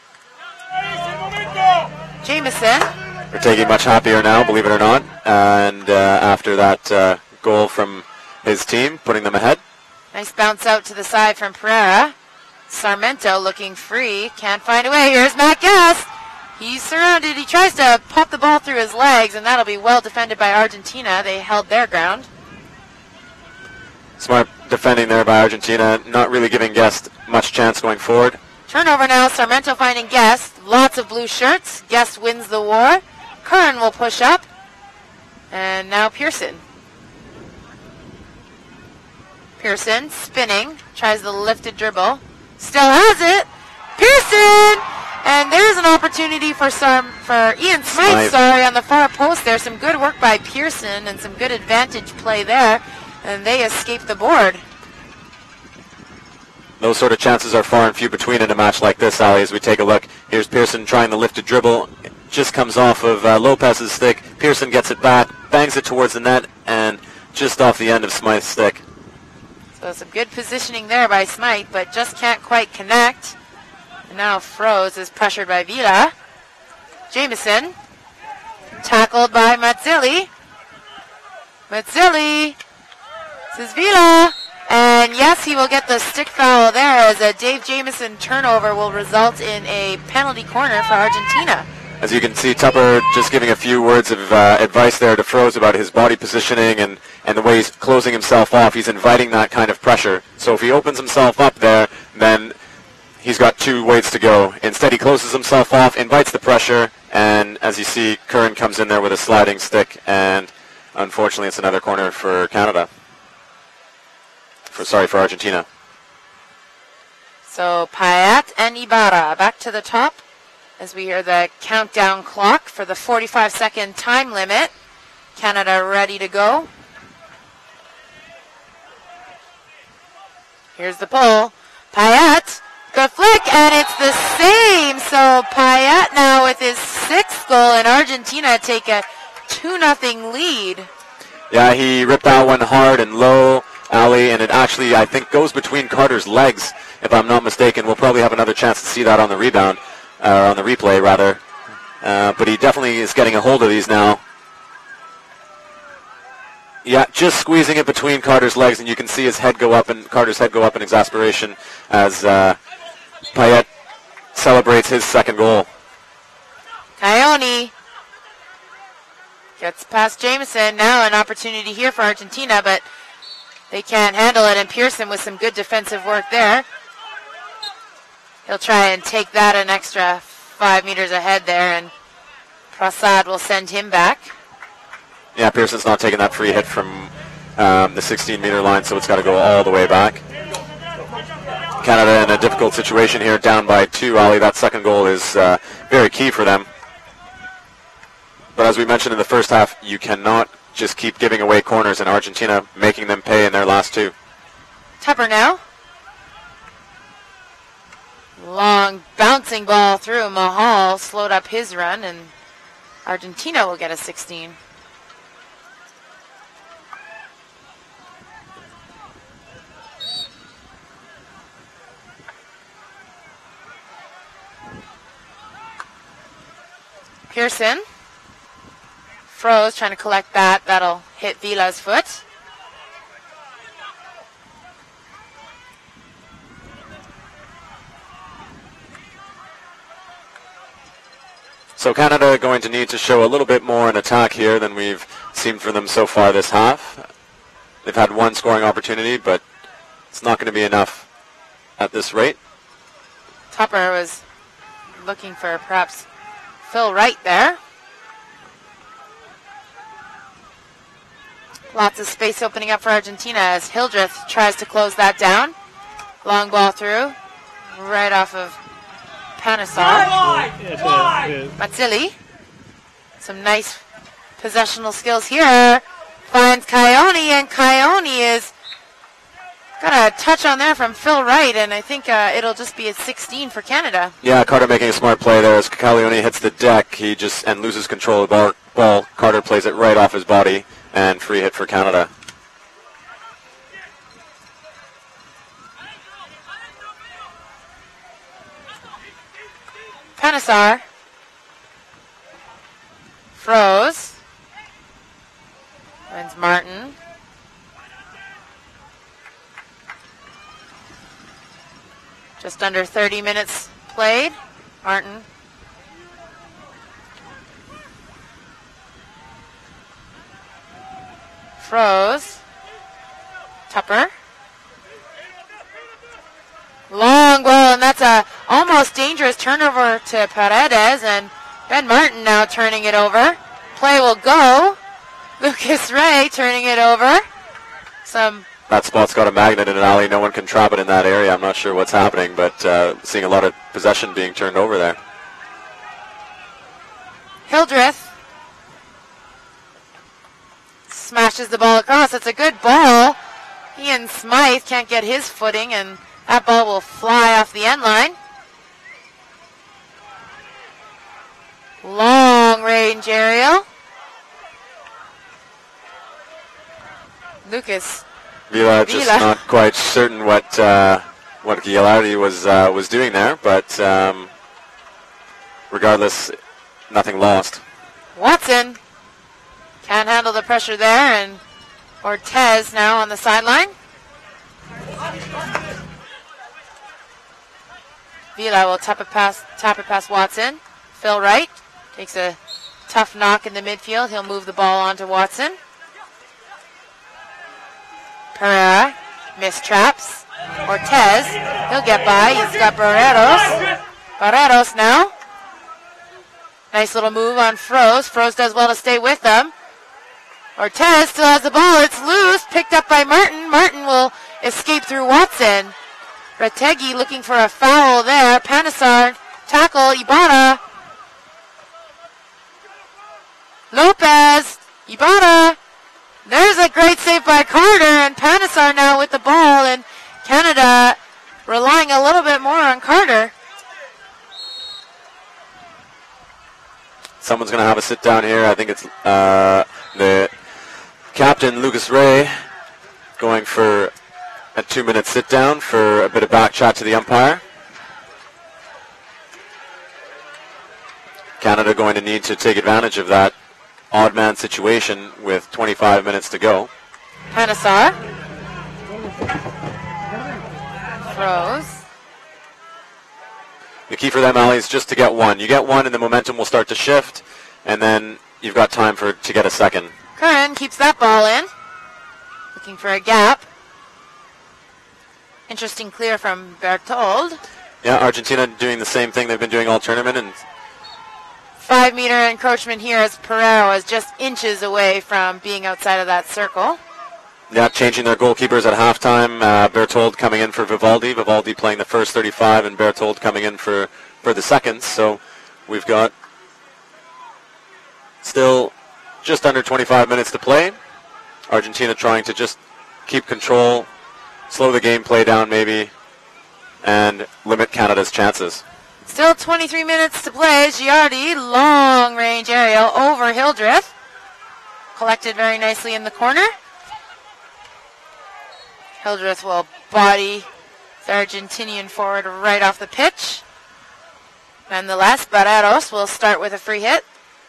Jamieson. They're taking much happier now, believe it or not, and uh, after that uh, goal from his team, putting them ahead. Nice bounce out to the side from Pereira. Sarmiento looking free. Can't find a way. Here's Matt Guest. He's surrounded. He tries to pop the ball through his legs, and that'll be well defended by Argentina. They held their ground. Smart defending there by Argentina, not really giving Guest much chance going forward. Turnover now. Sarmiento finding Guest. Lots of blue shirts. Guest wins the war. Curran will push up. And now Pearson. Pearson spinning. Tries the lifted dribble. Still has it. Pearson! And there's an opportunity for some for Ian Smythe, sorry, on the far post there. Some good work by Pearson and some good advantage play there. And they escape the board. Those sort of chances are far and few between in a match like this, Ali, as we take a look. Here's Pearson trying the lifted dribble. It just comes off of uh, Lopez's stick. Pearson gets it back, bangs it towards the net, and just off the end of Smythe's stick. So some good positioning there by Smythe, but just can't quite connect. And now Froze is pressured by Vila. Jameson. Tackled by Mazzilli. Mazzilli. This is Vila. And yes, he will get the stick foul there as a Dave Jameson turnover will result in a penalty corner for Argentina. As you can see, Tupper just giving a few words of uh, advice there to Froze about his body positioning and, and the way he's closing himself off. He's inviting that kind of pressure. So if he opens himself up there, then he's got two ways to go. Instead, he closes himself off, invites the pressure, and as you see, Curran comes in there with a sliding stick, and unfortunately, it's another corner for Canada. For, sorry, for Argentina. So Payet and Ibarra back to the top as we hear the countdown clock for the forty-five second time limit. Canada ready to go. Here's the pull. Payet, the flick, and it's the same. So Payet now with his sixth goal, and Argentina take a two nothing lead. Yeah, he ripped that one hard and low, Ali, and it actually, I think, goes between Carter's legs, if I'm not mistaken. We'll probably have another chance to see that on the rebound, or uh, on the replay, rather. Uh, but he definitely is getting a hold of these now. Yeah, just squeezing it between Carter's legs, and you can see his head go up, and Carter's head go up in exasperation as uh, Payet celebrates his second goal. Coyote gets past Jameson. Now an opportunity here for Argentina, but they can't handle it, and Pearson with some good defensive work there. He'll try and take that an extra five meters ahead there, and Prasad will send him back. Yeah, Pearson's not taking that free hit from um, the sixteen meter line, so it's got to go all the way back. Canada in a difficult situation here, down by two, Ali. That second goal is uh, very key for them. But as we mentioned in the first half, you cannot just keep giving away corners, in Argentina making them pay in their last two. Tupper now. Long bouncing ball through. Mahal slowed up his run, and Argentina will get a sixteen. Pearson. Froze trying to collect that. That'll hit Vila's foot. So Canada going to need to show a little bit more in attack here than we've seen from them so far this half. They've had one scoring opportunity, but it's not going to be enough at this rate. Tupper was looking for perhaps Phil Wright there. Lots of space opening up for Argentina as Hildreth tries to close that down. Long ball through, right off of Panesar. Mazzilli. Some nice possessional skills here. Finds Coyote, and Coyote is got a touch on there from Phil Wright, and I think uh, it'll just be a sixteen for Canada. Yeah, Carter making a smart play there as Coyote hits the deck. He just and loses control of the ball. Carter plays it right off his body, and free hit for Canada. Panesar. Froze. Wins Martin. Just under thirty minutes played. Martin. Froze. Tupper. Long ball, and that's a almost dangerous turnover to Paredes, and Ben Martin now turning it over. Play will go. Lucas Ray turning it over. Some That spot's got a magnet in an alley. No one can trap it in that area. I'm not sure what's happening, but uh, seeing a lot of possession being turned over there. Hildreth smashes the ball across. It's a good ball. Ian Smythe can't get his footing, and that ball will fly off the end line. Long range aerial. Lucas Vila just Vila. not quite certain what uh, what Gilardi was uh, was doing there, but um, regardless, nothing lost. Watson can't handle the pressure there, and Ortez now on the sideline. Vila will tap it past, tap it past Watson. Phil Wright takes a tough knock in the midfield. He'll move the ball onto Watson. Pereira, missed traps. Ortez, he'll get by. He's got Barreros. Barreros now. Nice little move on Froze. Froze does well to stay with them. Ortez still has the ball. It's loose. Picked up by Martin. Martin will escape through Watson. Retegi looking for a foul there. Panesar, tackle, Ibarra. Lopez, Ibarra. There's a great save by Carter, and Panesar now with the ball, and Canada relying a little bit more on Carter. Someone's going to have a sit down here. I think it's uh, the captain, Lucas Ray, going for a two-minute sit down for a bit of back chat to the umpire. Canada going to need to take advantage of that odd man situation with twenty-five minutes to go. Panesar. Froze. The key for them, Ali, is just to get one. You get one and the momentum will start to shift, and then you've got time for to get a second. Curran keeps that ball in. Looking for a gap. Interesting clear from Berthold. Yeah, Argentina doing the same thing they've been doing all tournament, and Five meter encroachment here as Pereira is just inches away from being outside of that circle. yeah, changing their goalkeepers at halftime. Uh, Berthold coming in for Vivaldi. Vivaldi playing the first thirty-five, and Berthold coming in for, for the seconds. So we've got still just under twenty-five minutes to play. Argentina trying to just keep control, slow the gameplay down maybe, and limit Canada's chances. Still twenty-three minutes to play. Giardi, long range aerial over Hildreth. Collected very nicely in the corner. Hildreth will body the Argentinian forward right off the pitch. Nonetheless, Barreros will start with a free hit.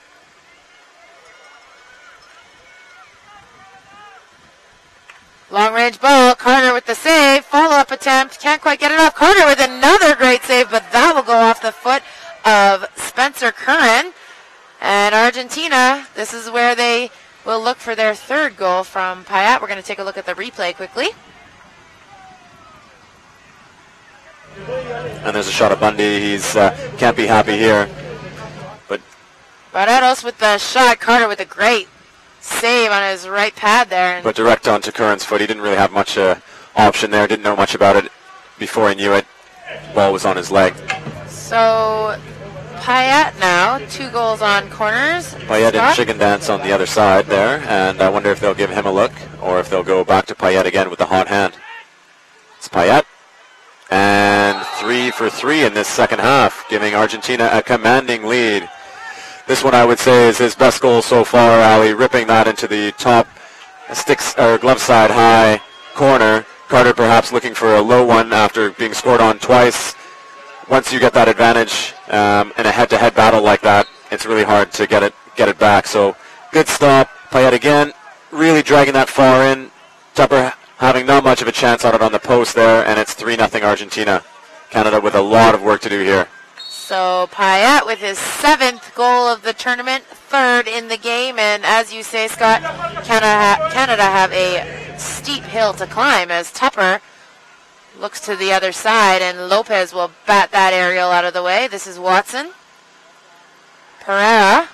Long range ball, Carter with the save, follow-up attempt, can't quite get it off. Carter with another great save, but that will go off the foot of Spencer Curran. And Argentina, this is where they will look for their third goal from Payet. We're going to take a look at the replay quickly. And there's a shot of Bundy. He's uh, can't be happy here. But Barreros with the shot, Carter with a great save on his right pad there. but direct onto Curran's foot. He didn't really have much uh, option there. Didn't know much about it before he knew it. Ball was on his leg. So Payet now, two goals on corners. Payet and chicken dance on the other side there, and I wonder if they'll give him a look or if they'll go back to Payet again with the hot hand. It's Payet, and three for three in this second half, giving Argentina a commanding lead. This one I would say is his best goal so far, Ali, ripping that into the top sticks or glove side high corner. Carter perhaps looking for a low one after being scored on twice. Once you get that advantage um, in a head-to-head battle like that, it's really hard to get it get it back. So good stop. Payet again, really dragging that far in. Tupper having not much of a chance on it on the post there, and it's three nothing Argentina. Canada with a lot of work to do here. So Payette with his seventh goal of the tournament, third in the game, and as you say, Scott, Canada, Canada have a steep hill to climb as Tupper looks to the other side, and Lopez will bat that aerial out of the way. This is Watson. Pereira.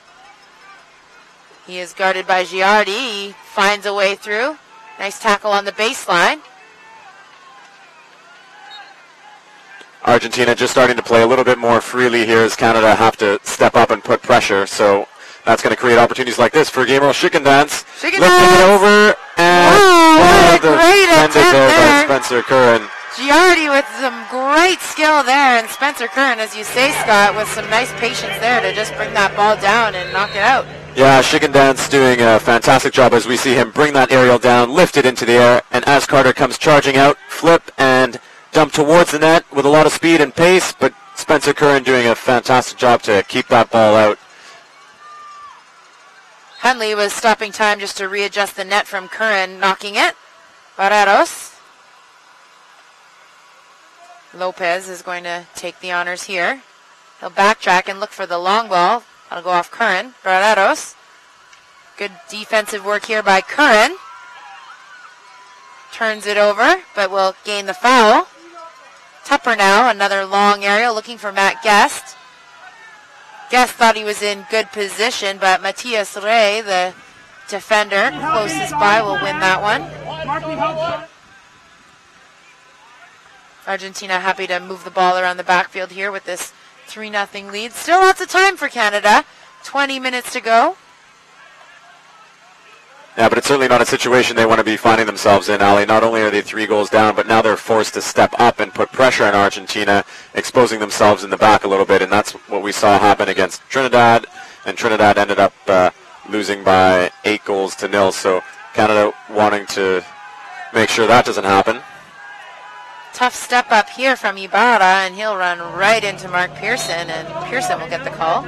He is guarded by Giardi. He finds a way through. Nice tackle on the baseline. Argentina just starting to play a little bit more freely here as Canada have to step up and put pressure. So that's going to create opportunities like this for Gabriel Chickendance. Chicken Lifting dance. it over and Whoa, what a the great attempt there there. by Spencer Curran. Giardi with some great skill there, and Spencer Curran, as you say, Scott, with some nice patience there to just bring that ball down and knock it out. Yeah, Chickendance doing a fantastic job as we see him bring that aerial down, lift it into the air, and as Carter comes charging out, flip and dump towards the net with a lot of speed and pace, but Spencer Curran doing a fantastic job to keep that ball out. Hunley was stopping time just to readjust the net from Curran, knocking it. Barreros. Lopez is going to take the honors here. He'll backtrack and look for the long ball. That'll go off Curran. Barreros. Good defensive work here by Curran. Turns it over, but will gain the foul. Tupper now, another long aerial, looking for Matt Guest. Guest thought he was in good position, but Matias Rey, the defender closest by, will win that one. Argentina happy to move the ball around the backfield here with this three nothing lead. Still lots of time for Canada. twenty minutes to go. Yeah, but it's certainly not a situation they want to be finding themselves in, Ali. Not only are they three goals down, but now they're forced to step up and put pressure on Argentina, exposing themselves in the back a little bit, and that's what we saw happen against Trinidad, and Trinidad ended up uh, losing by eight goals to nil, so Canada wanting to make sure that doesn't happen. Tough step up here from Ibarra, and he'll run right into Mark Pearson, and Pearson will get the call.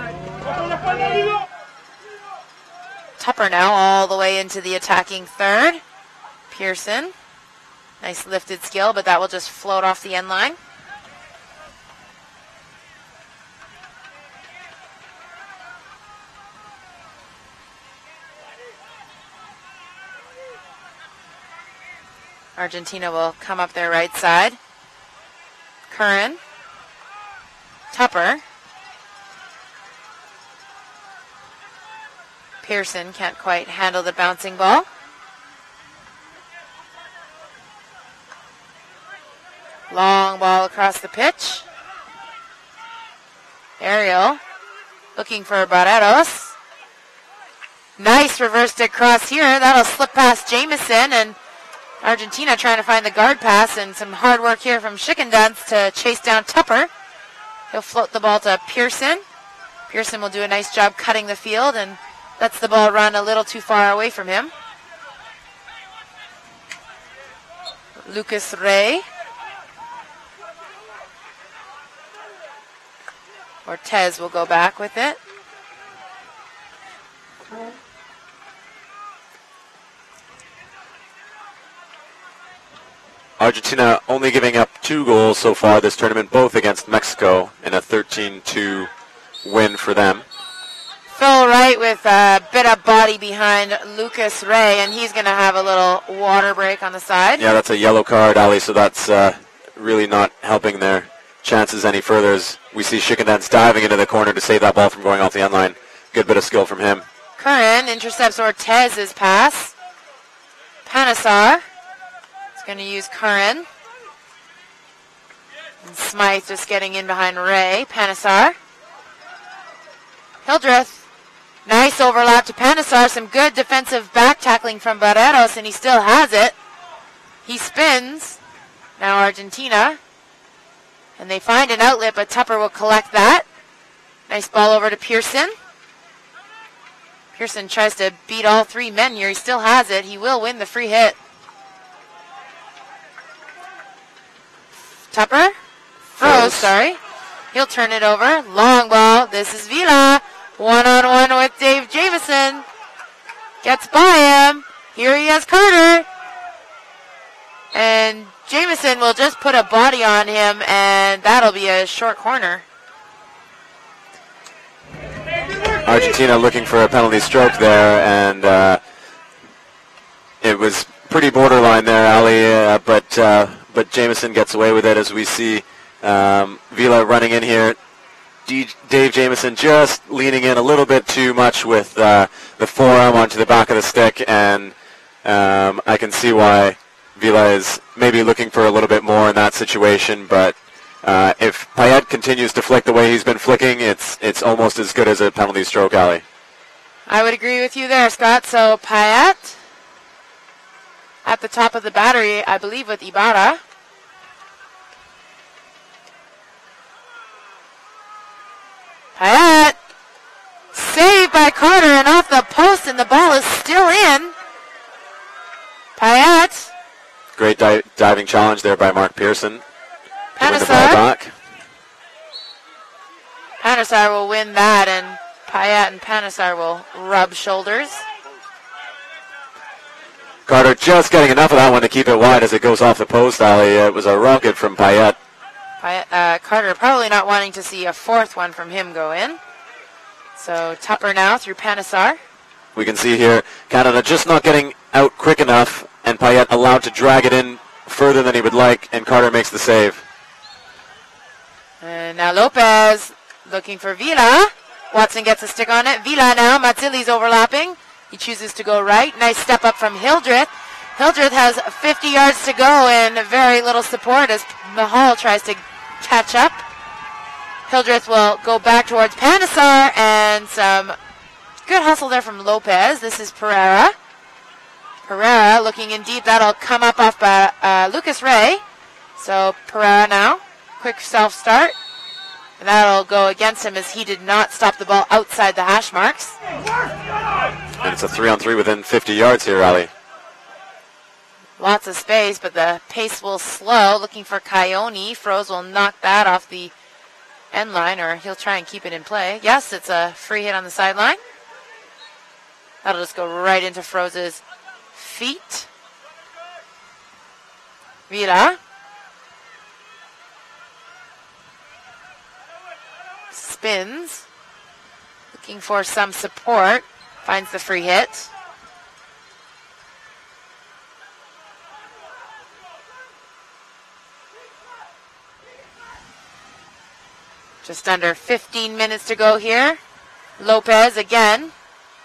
Tupper now all the way into the attacking third. Pearson. Nice lifted skill, but that will just float off the end line. Argentina will come up their right side. Curran. Tupper. Pearson can't quite handle the bouncing ball. Long ball across the pitch. Ariel looking for Barreros. Nice reverse stick cross here. That'll slip past Jamieson, and Argentina trying to find the guard pass, and some hard work here from Chickendance to chase down Tupper. He'll float the ball to Pearson. Pearson will do a nice job cutting the field and lets the ball run a little too far away from him. Lucas Rey. Ortez will go back with it. Argentina only giving up two goals so far this tournament, both against Mexico, in a thirteen two win for them. Phil Wright with a bit of body behind Lucas Rey, and he's going to have a little water break on the side. Yeah, that's a yellow card, Ali, so that's uh, really not helping their chances any further as we see Chickendance diving into the corner to save that ball from going off the end line. Good bit of skill from him. Curran intercepts Ortez's pass. Panesar is going to use Curran. And Smythe just getting in behind Rey. Panesar. Hildreth. Nice overlap to Panesar. Some good defensive back tackling from Barreros, and he still has it. He spins. Now Argentina. And they find an outlet, but Tupper will collect that. Nice ball over to Pearson. Pearson tries to beat all three men here. He still has it. He will win the free hit. Tupper. Froze, sorry. He'll turn it over. Long ball. This is Vila. One-on-one with Dave Jamieson. Gets by him. Here he has Carter. And Jamison will just put a body on him, and that'll be a short corner. Argentina looking for a penalty stroke there, and uh, it was pretty borderline there, Ali, uh, but uh, but Jamison gets away with it as we see um, Vila running in here. D- Dave Jamison just leaning in a little bit too much with uh, the forearm onto the back of the stick, and um, I can see why Vila is maybe looking for a little bit more in that situation, but uh, if Payet continues to flick the way he's been flicking, it's it's almost as good as a penalty stroke, Ali. I would agree with you there, Scott. So Payet at the top of the battery, I believe, with Ibarra. Payet, saved by Carter and off the post, and the ball is still in. Payet. Great di- diving challenge there by Mark Pearson. Panesar. Panesar will win that, and Payet and Panesar will rub shoulders. Carter just getting enough of that one to keep it wide as it goes off the post, Ali. It was a rocket from Payet. Payet uh, Carter probably not wanting to see a fourth one from him go in. So Tupper now through Panesar. We can see here Canada just not getting out quick enough, and Payet allowed to drag it in further than he would like, and Carter makes the save. And now Lopez looking for Vila. Watson gets a stick on it. Vila now. Mazzilli's overlapping. He chooses to go right. Nice step up from Hildreth. Hildreth has fifty yards to go and very little support as Mahal tries to catch up. Hildreth will go back towards Panesar, and some good hustle there from Lopez. This is Pereira. Pereira looking in deep. That'll come up off by uh, Lucas Ray. So Pereira now. Quick self-start. And that'll go against him as he did not stop the ball outside the hash marks. And it's a three-on-three within fifty yards here, Ali. Lots of space, but the pace will slow. Looking for Coyote. Froze will knock that off the end line, or he'll try and keep it in play. Yes, it's a free hit on the sideline. That'll just go right into Froze's feet. Vila. Spins. Looking for some support. Finds the free hit. Just under fifteen minutes to go here. Lopez again.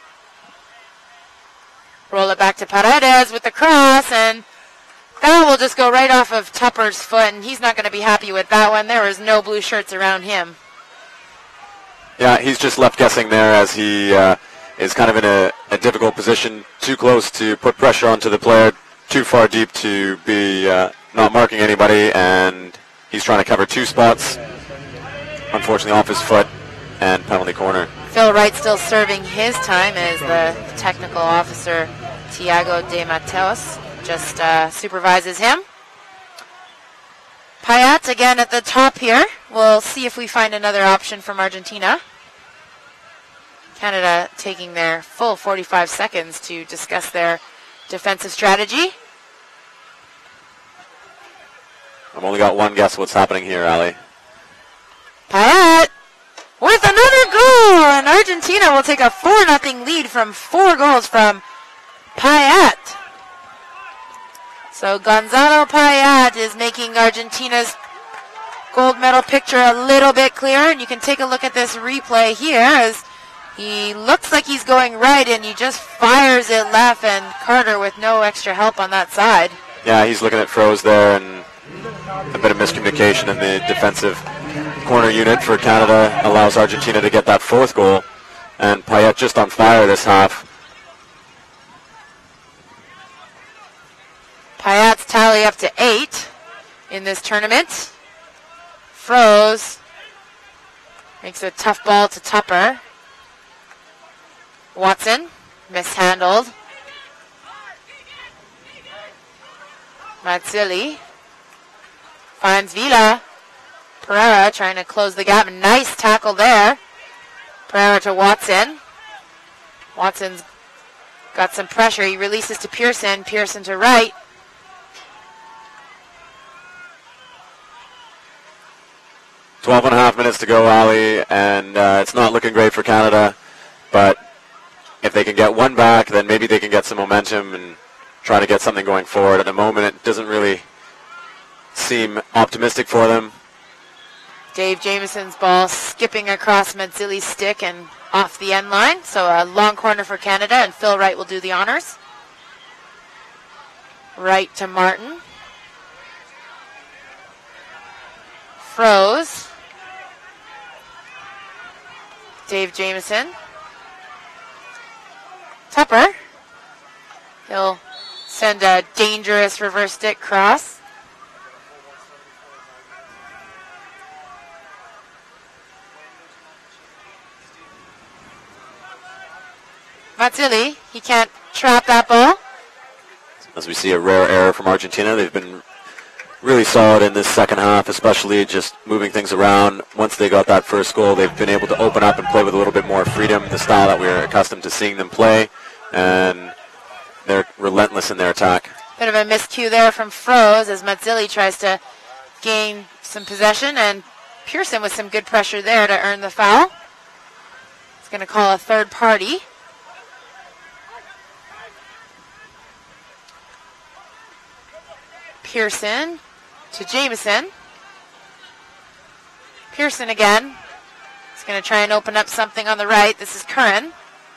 Roll it back to Paredes with the cross, and that will just go right off of Tupper's foot, and he's not going to be happy with that one. There was no blue shirts around him. Yeah, he's just left guessing there as he uh, is kind of in a, a difficult position, too close to put pressure onto the player, too far deep to be uh, not marking anybody, and he's trying to cover two spots. Unfortunately off his foot, and penalty corner. Phil Wright still serving his time as the technical officer, Tiago de Mateos, just uh, supervises him. Payet again at the top here. We'll see if we find another option from Argentina. Canada taking their full forty-five seconds to discuss their defensive strategy. I've only got one guess what's happening here, Ali. Payet with another goal, and Argentina will take a four nothing lead from four goals from Payet. So Gonzalo Payet is making Argentina's gold medal picture a little bit clearer, and you can take a look at this replay here as he looks like he's going right, and he just fires it left, and Carter with no extra help on that side. Yeah, he's looking at Froze there, and a bit of miscommunication in the defensive corner unit for Canada allows Argentina to get that fourth goal, and Payet just on fire this half. Payet's tally up to eight in this tournament. Froze makes a tough ball to Tupper. Watson mishandled. Mazzilli finds Vila. Pereira trying to close the gap. Nice tackle there. Pereira to Watson. Watson's got some pressure. He releases to Pearson. Pearson to right. twelve and a half minutes to go, Ali, and uh, it's not looking great for Canada, but if they can get one back, then maybe they can get some momentum and try to get something going forward. At the moment, it doesn't really seem optimistic for them. Dave Jamison's ball skipping across Mazzilli's stick and off the end line. So a long corner for Canada, and Phil Wright will do the honors. Right to Martin. Froze. Dave Jamison. Tupper. He'll send a dangerous reverse stick cross. Mazzilli, he can't trap that ball. As we see a rare error from Argentina, they've been really solid in this second half, especially just moving things around. Once they got that first goal, they've been able to open up and play with a little bit more freedom, the style that we're accustomed to seeing them play, and they're relentless in their attack. Bit of a miscue there from Froze as Mazzilli tries to gain some possession, and Pearson with some good pressure there to earn the foul. He's going to call a third party. Pearson to Jamison. Pearson again. He's going to try and open up something on the right. This is Curran.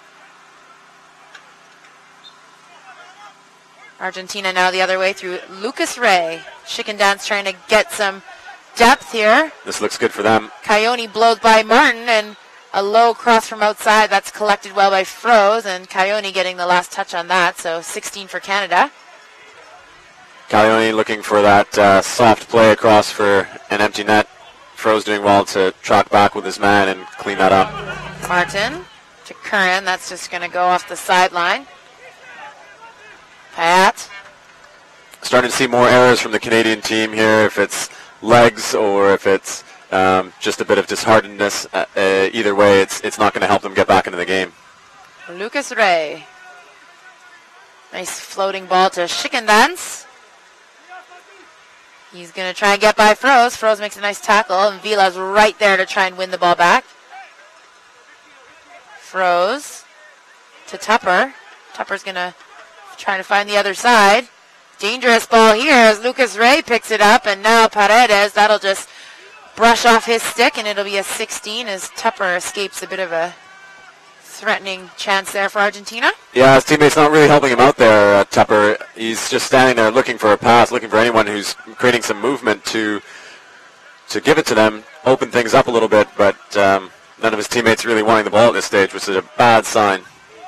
Argentina now the other way through Lucas Ray. Chicken Dance trying to get some depth here. This looks good for them. Coyote blows by Martin, and a low cross from outside. That's collected well by Froze, and Coyote getting the last touch on that. So sixteen for Canada. Coyote looking for that uh, soft play across for an empty net. Froze doing well to track back with his man and clean that up. Martin to Curran. That's just going to go off the sideline. Pat. Starting to see more errors from the Canadian team here, if it's legs or if it's um, just a bit of disheartenedness. Uh, uh, either way, it's, it's not going to help them get back into the game. Lucas Ray. Nice floating ball to Chicken Dance. He's going to try and get by Froze. Froze makes a nice tackle, and Vila's right there to try and win the ball back. Froze to Tupper. Tupper's going to try to find the other side. Dangerous ball here as Lucas Ray picks it up, and now Paredes, that'll just brush off his stick, and it'll be a sixteen as Tupper escapes a bit of a threatening chance there for Argentina. Yeah, his teammate's not really helping him out there, uh, Tupper. He's just standing there looking for a pass, looking for anyone who's creating some movement to to give it to them, open things up a little bit, but um, none of his teammates really wanting the ball at this stage, which is a bad sign.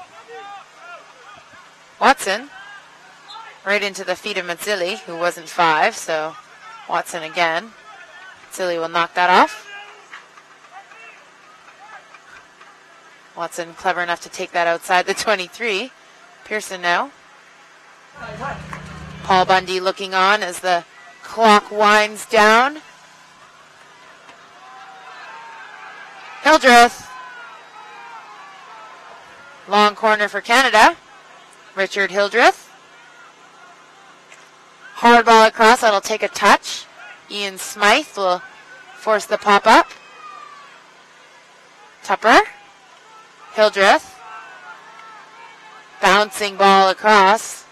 Watson, right into the feet of Mazzilli, who wasn't five, so Watson again. Mazzilli will knock that off. Watson clever enough to take that outside the twenty-three. Pearson now. Paul Bundy looking on as the clock winds down. Hildreth. Long corner for Canada. Richard Hildreth. Hard ball across. That'll take a touch. Ian Smythe will force the pop up. Tupper. Hildreth. Bouncing ball across.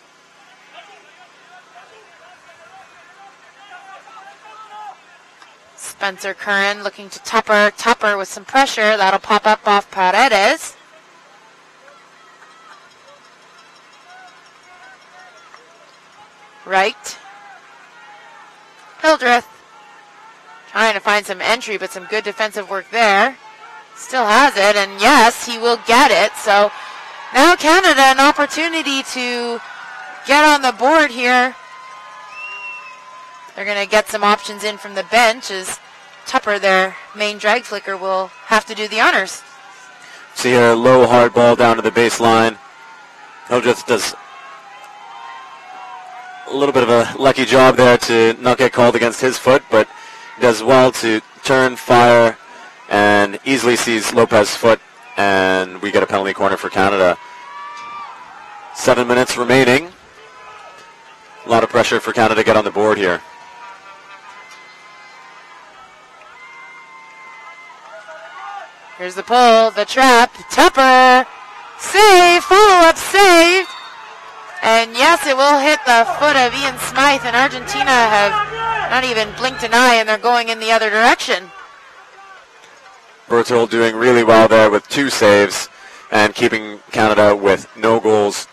Spencer Curran looking to Tupper. Tupper with some pressure. That'll pop up off Paredes. Right. Hildreth. Trying to find some entry, but some good defensive work there. Still has it, and yes, he will get it. So now Canada an opportunity to get on the board here. They're going to get some options in from the bench as Tupper, their main drag flicker, will have to do the honors. See here, low hard ball down to the baseline. Hildreth does a little bit of a lucky job there to not get called against his foot, but does well to turn, fire, and easily sees Lopez's foot, and we get a penalty corner for Canada. Seven minutes remaining. A lot of pressure for Canada to get on the board here. Here's the pull, the trap, Tupper, save, follow-up saved. And yes, it will hit the foot of Ian Smythe, and Argentina have not even blinked an eye, and they're going in the other direction. Berthold doing really well there with two saves and keeping Canada with no goals.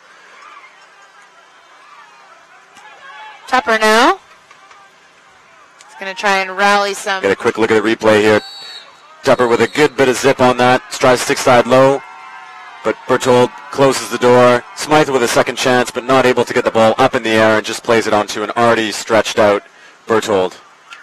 Tupper now. He's going to try and rally some. Get a quick look at the replay here. Tupper with a good bit of zip on that. Strives stick side low, but Berthold closes the door. Smythe with a second chance, but not able to get the ball up in the air and just plays it onto an already stretched out Berthold.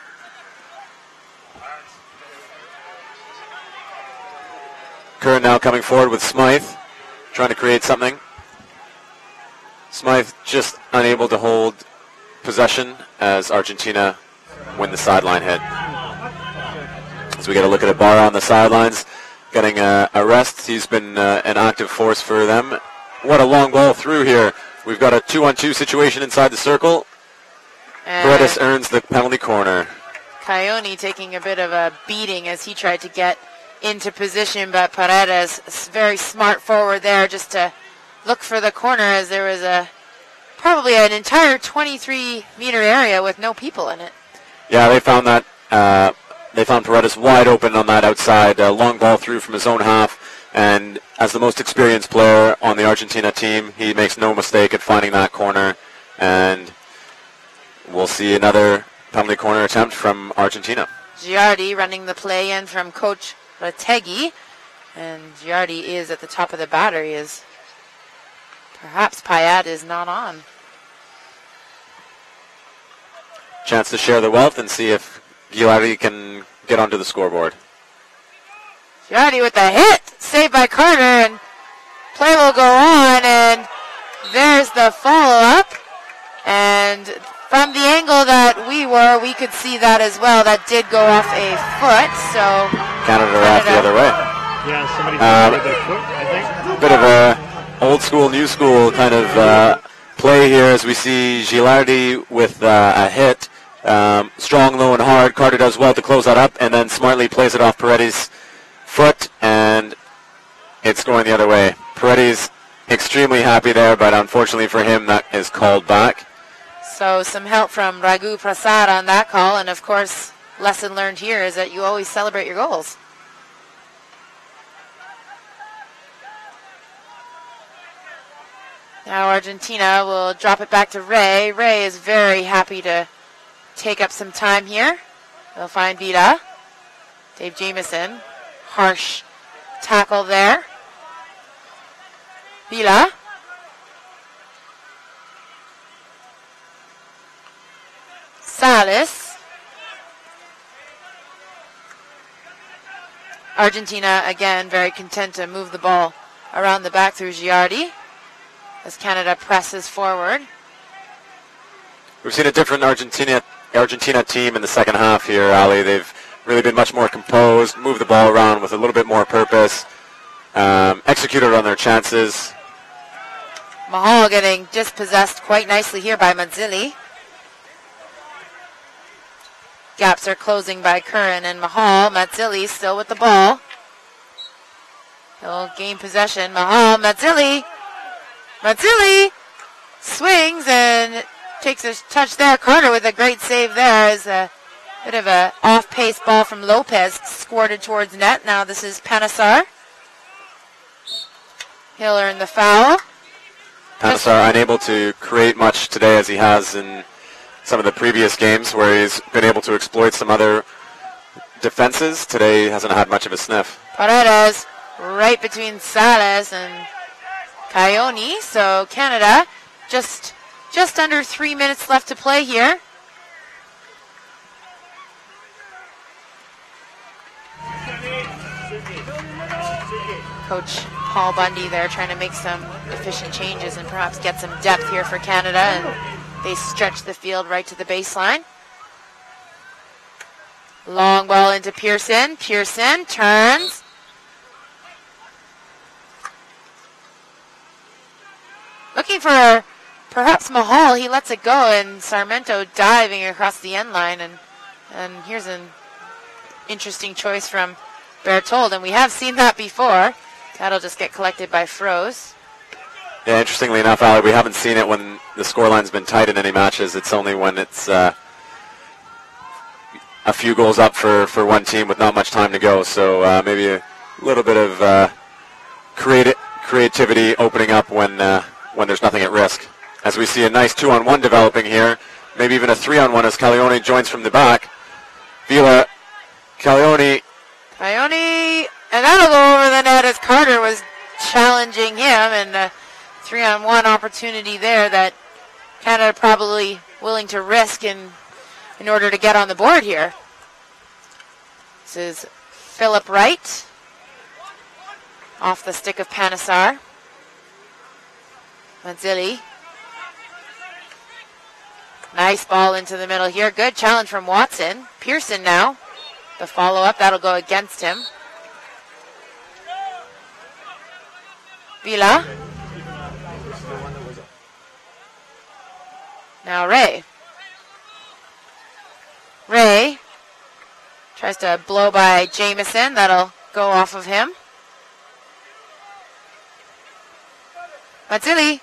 Curran now coming forward with Smythe, trying to create something. Smythe just unable to hold possession as Argentina win the sideline hit. As we get a look at Ibarra on the sidelines, getting a, a rest. He's been uh, an active force for them. What a long ball through here. We've got a two-on-two situation inside the circle. Paredes earns the penalty corner. Coyote taking a bit of a beating as he tried to get into position, but Paredes, very smart forward there, just to look for the corner, as there was a probably an entire twenty-three meter area with no people in it. Yeah, they found that. Uh, they found Paredes wide open on that outside, uh, long ball through from his own half, and as the most experienced player on the Argentina team, he makes no mistake at finding that corner, and we'll see another penalty corner attempt from Argentina. Giardi running the play in from Coach Retegi, and Giardi is at the top of the battery, as perhaps Payet is not on. Chance to share the wealth and see if Giardi can get onto the scoreboard. Giardi with the hit, saved by Carter, and play will go on, and there's the follow-up, and from the angle that we were, we could see that as well. That did go off a foot, so Canada, Canada off the other way. Yeah, somebody um, with their foot, I think. Bit of a old school, new school kind of uh, play here as we see Gilardi with uh, a hit. Um, strong, low, and hard. Carter does well to close that up, and then smartly plays it off Paredes' foot, and it's going the other way. Paredes extremely happy there, but unfortunately for him, that is called back. So some help from Raghu Prasad on that call, and of course, lesson learned here is that you always celebrate your goals. Now Argentina will drop it back to Ray. Ray is very happy to take up some time here. They'll find Vida. Dave Jamieson. Harsh tackle there. Vila. Salas. Argentina, again, very content to move the ball around the back through Giardi as Canada presses forward. We've seen a different Argentina Argentina team in the second half here, Ali. They've really been much more composed, moved the ball around with a little bit more purpose, um, executed on their chances. Mahal getting dispossessed quite nicely here by Mazzilli. Gaps are closing by Curran and Mahal. Mazzilli still with the ball. He'll gain possession. Mahal, Mazzilli. Mazzilli swings and takes a touch there. Carter with a great save there as a bit of a off-pace ball from Lopez squirted towards net. Now this is Panasar. He'll earn the foul. Panasar unable to create much today as he has in some of the previous games where he's been able to exploit some other defenses. Today he hasn't had much of a sniff. Paredes right between Salas and Coyote. So Canada just just under three minutes left to play here. Coach Paul Bundy there trying to make some efficient changes and perhaps get some depth here for Canada, and they stretch the field right to the baseline. Long ball into Pearson. Pearson turns. Looking for perhaps Mahal. He lets it go, and Sarmento diving across the end line. And, and here's an interesting choice from Berthold, and we have seen that before. That'll just get collected by Froze. Yeah, interestingly enough, Ali, we haven't seen it when the scoreline's been tight in any matches. It's only when it's uh, a few goals up for, for one team with not much time to go. So uh, maybe a little bit of uh, creati- creativity opening up when uh, when there's nothing at risk. As we see a nice two-on-one developing here, maybe even a three-on-one as Caglione joins from the back. Vila, Caglione. Caglione, and that'll go over the net as Carter was challenging him, and a three-on-one opportunity there that Canada probably willing to risk in in order to get on the board here. This is Philip Wright off the stick of Panesar. Mazzilli. Nice ball into the middle here. Good challenge from Watson. Pearson now. The follow-up, that'll go against him. Vila. Now Ray. Ray tries to blow by Jamieson. That'll go off of him. Mazzilli.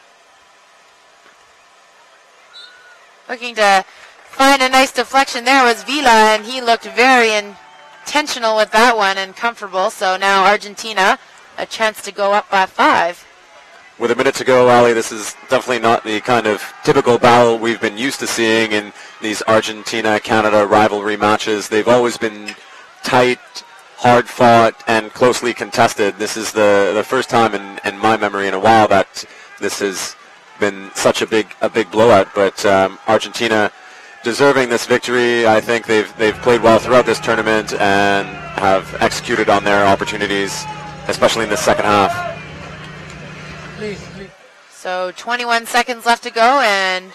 Looking to find a nice deflection there was Vila, and he looked very intentional with that one and comfortable. So now Argentina, a chance to go up by five. With a minute to go, Ali, this is definitely not the kind of typical battle we've been used to seeing in these Argentina-Canada rivalry matches. They've always been tight, hard-fought, and closely contested. This is the, the first time in, in my memory in a while that this has been such a big a big blowout. But um, Argentina deserving this victory. I think they've they've played well throughout this tournament and have executed on their opportunities, especially in the second half. Please, please. So twenty-one seconds left to go, and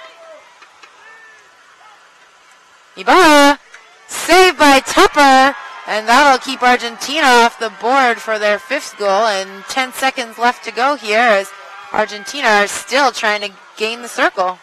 Ibarra saved by Tupper, and that'll keep Argentina off the board for their fifth goal. And ten seconds left to go here as Argentina are still trying to gain the circle.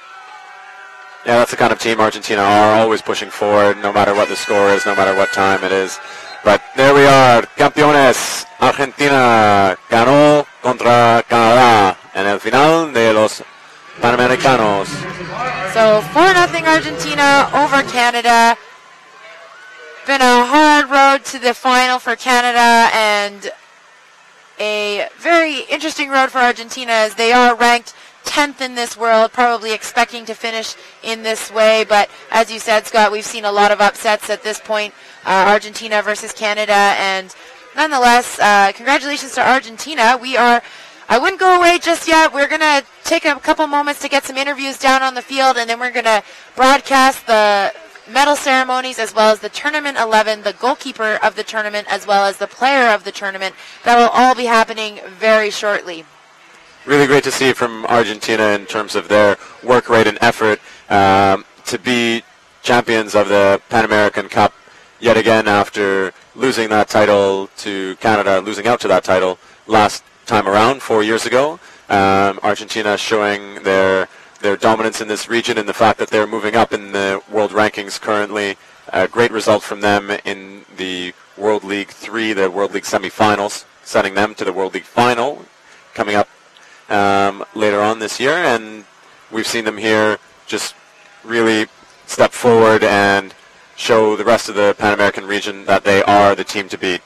Yeah, that's the kind of team Argentina are, always pushing forward, no matter what the score is, no matter what time it is. But there we are, campeones. Argentina ganó contra Canadá en el final de los Panamericanos. So four nothing Argentina over Canada. Been a hard road to the final for Canada, and a very interesting road for Argentina as they are ranked tenth in this world, probably expecting to finish in this way. But as you said, Scott, we've seen a lot of upsets at this point, uh, Argentina versus Canada. And nonetheless, uh, congratulations to Argentina. We are, I wouldn't go away just yet. We're going to take a couple moments to get some interviews down on the field, and then we're going to broadcast the medal ceremonies as well as the tournament eleven, the goalkeeper of the tournament, as well as the player of the tournament. That will all be happening very shortly. Really great to see from Argentina in terms of their work rate and effort um, to be champions of the Pan American Cup yet again after losing that title to Canada, losing out to that title last time around four years ago. Um, Argentina showing their their dominance in this region and the fact that they're moving up in the world rankings currently. A great result from them in the World League three, the World League semifinals, sending them to the World League final coming up um, later on this year. And we've seen them here just really step forward and show the rest of the Pan American region that they are the team to beat.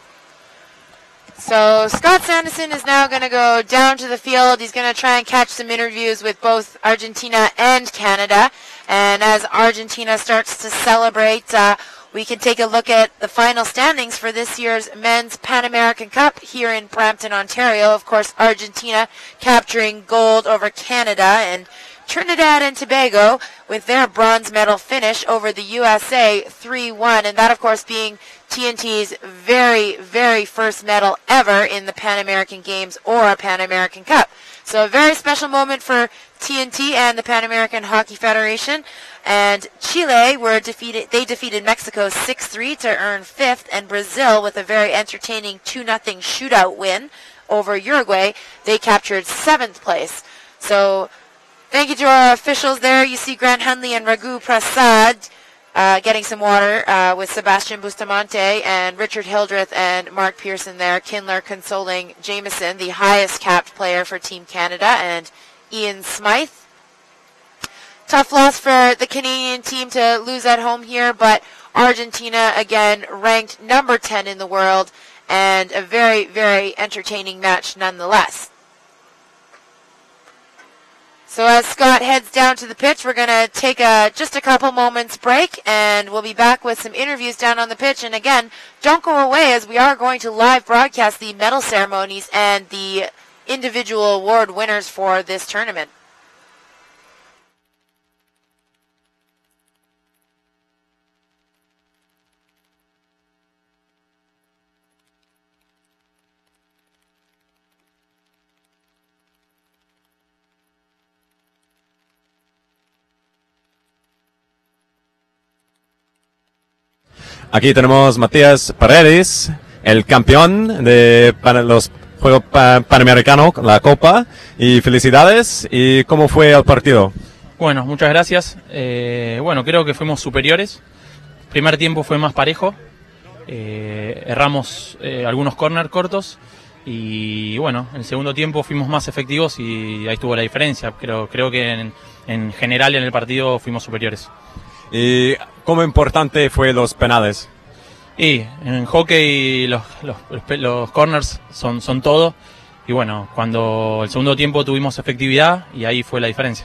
So Scott Sanderson is now going to go down to the field. He's going to try and catch some interviews with both Argentina and Canada. And as Argentina starts to celebrate, uh, we can take a look at the final standings for this year's Men's Pan American Cup here in Brampton, Ontario. Of course, Argentina capturing gold over Canada, and Trinidad and Tobago with their bronze medal finish over the U S A three one, and that of course being T N T's very, very first medal ever in the Pan American Games or a Pan American Cup. So a very special moment for T N T and the Pan American Hockey Federation. And Chile were defeated, they defeated Mexico six three to earn fifth, and Brazil with a very entertaining two nothing shootout win over Uruguay, they captured seventh place. So thank you to our officials there. You see Grant Hundley and Raghu Prasad uh, getting some water uh, with Sebastian Bustamante and Richard Hildreth and Mark Pearson there. Kindler consoling Jameson, the highest capped player for Team Canada, and Ian Smythe. Tough loss for the Canadian team to lose at home here, but Argentina, again, ranked number ten in the world, and a very, very entertaining match nonetheless. So as Scott heads down to the pitch, we're going to take a, just a couple moments break, and we'll be back with some interviews down on the pitch. And again, don't go away, as we are going to live broadcast the medal ceremonies and the individual award winners for this tournament. Aquí tenemos Matías Paredes, el campeón de pan, los Juegos pan, Panamericanos, la Copa, y felicidades. ¿Y cómo fue el partido? Bueno, muchas gracias. Eh, bueno, creo que fuimos superiores. El primer tiempo fue más parejo. Eh, erramos eh, algunos corners cortos. Y bueno, en el segundo tiempo fuimos más efectivos y ahí estuvo la diferencia. Creo, creo que en, en general en el partido fuimos superiores. ¿Y cómo importante fue los penales? Y en hockey los, los, los corners son, son todo. Y bueno, cuando el segundo tiempo tuvimos efectividad y ahí fue la diferencia.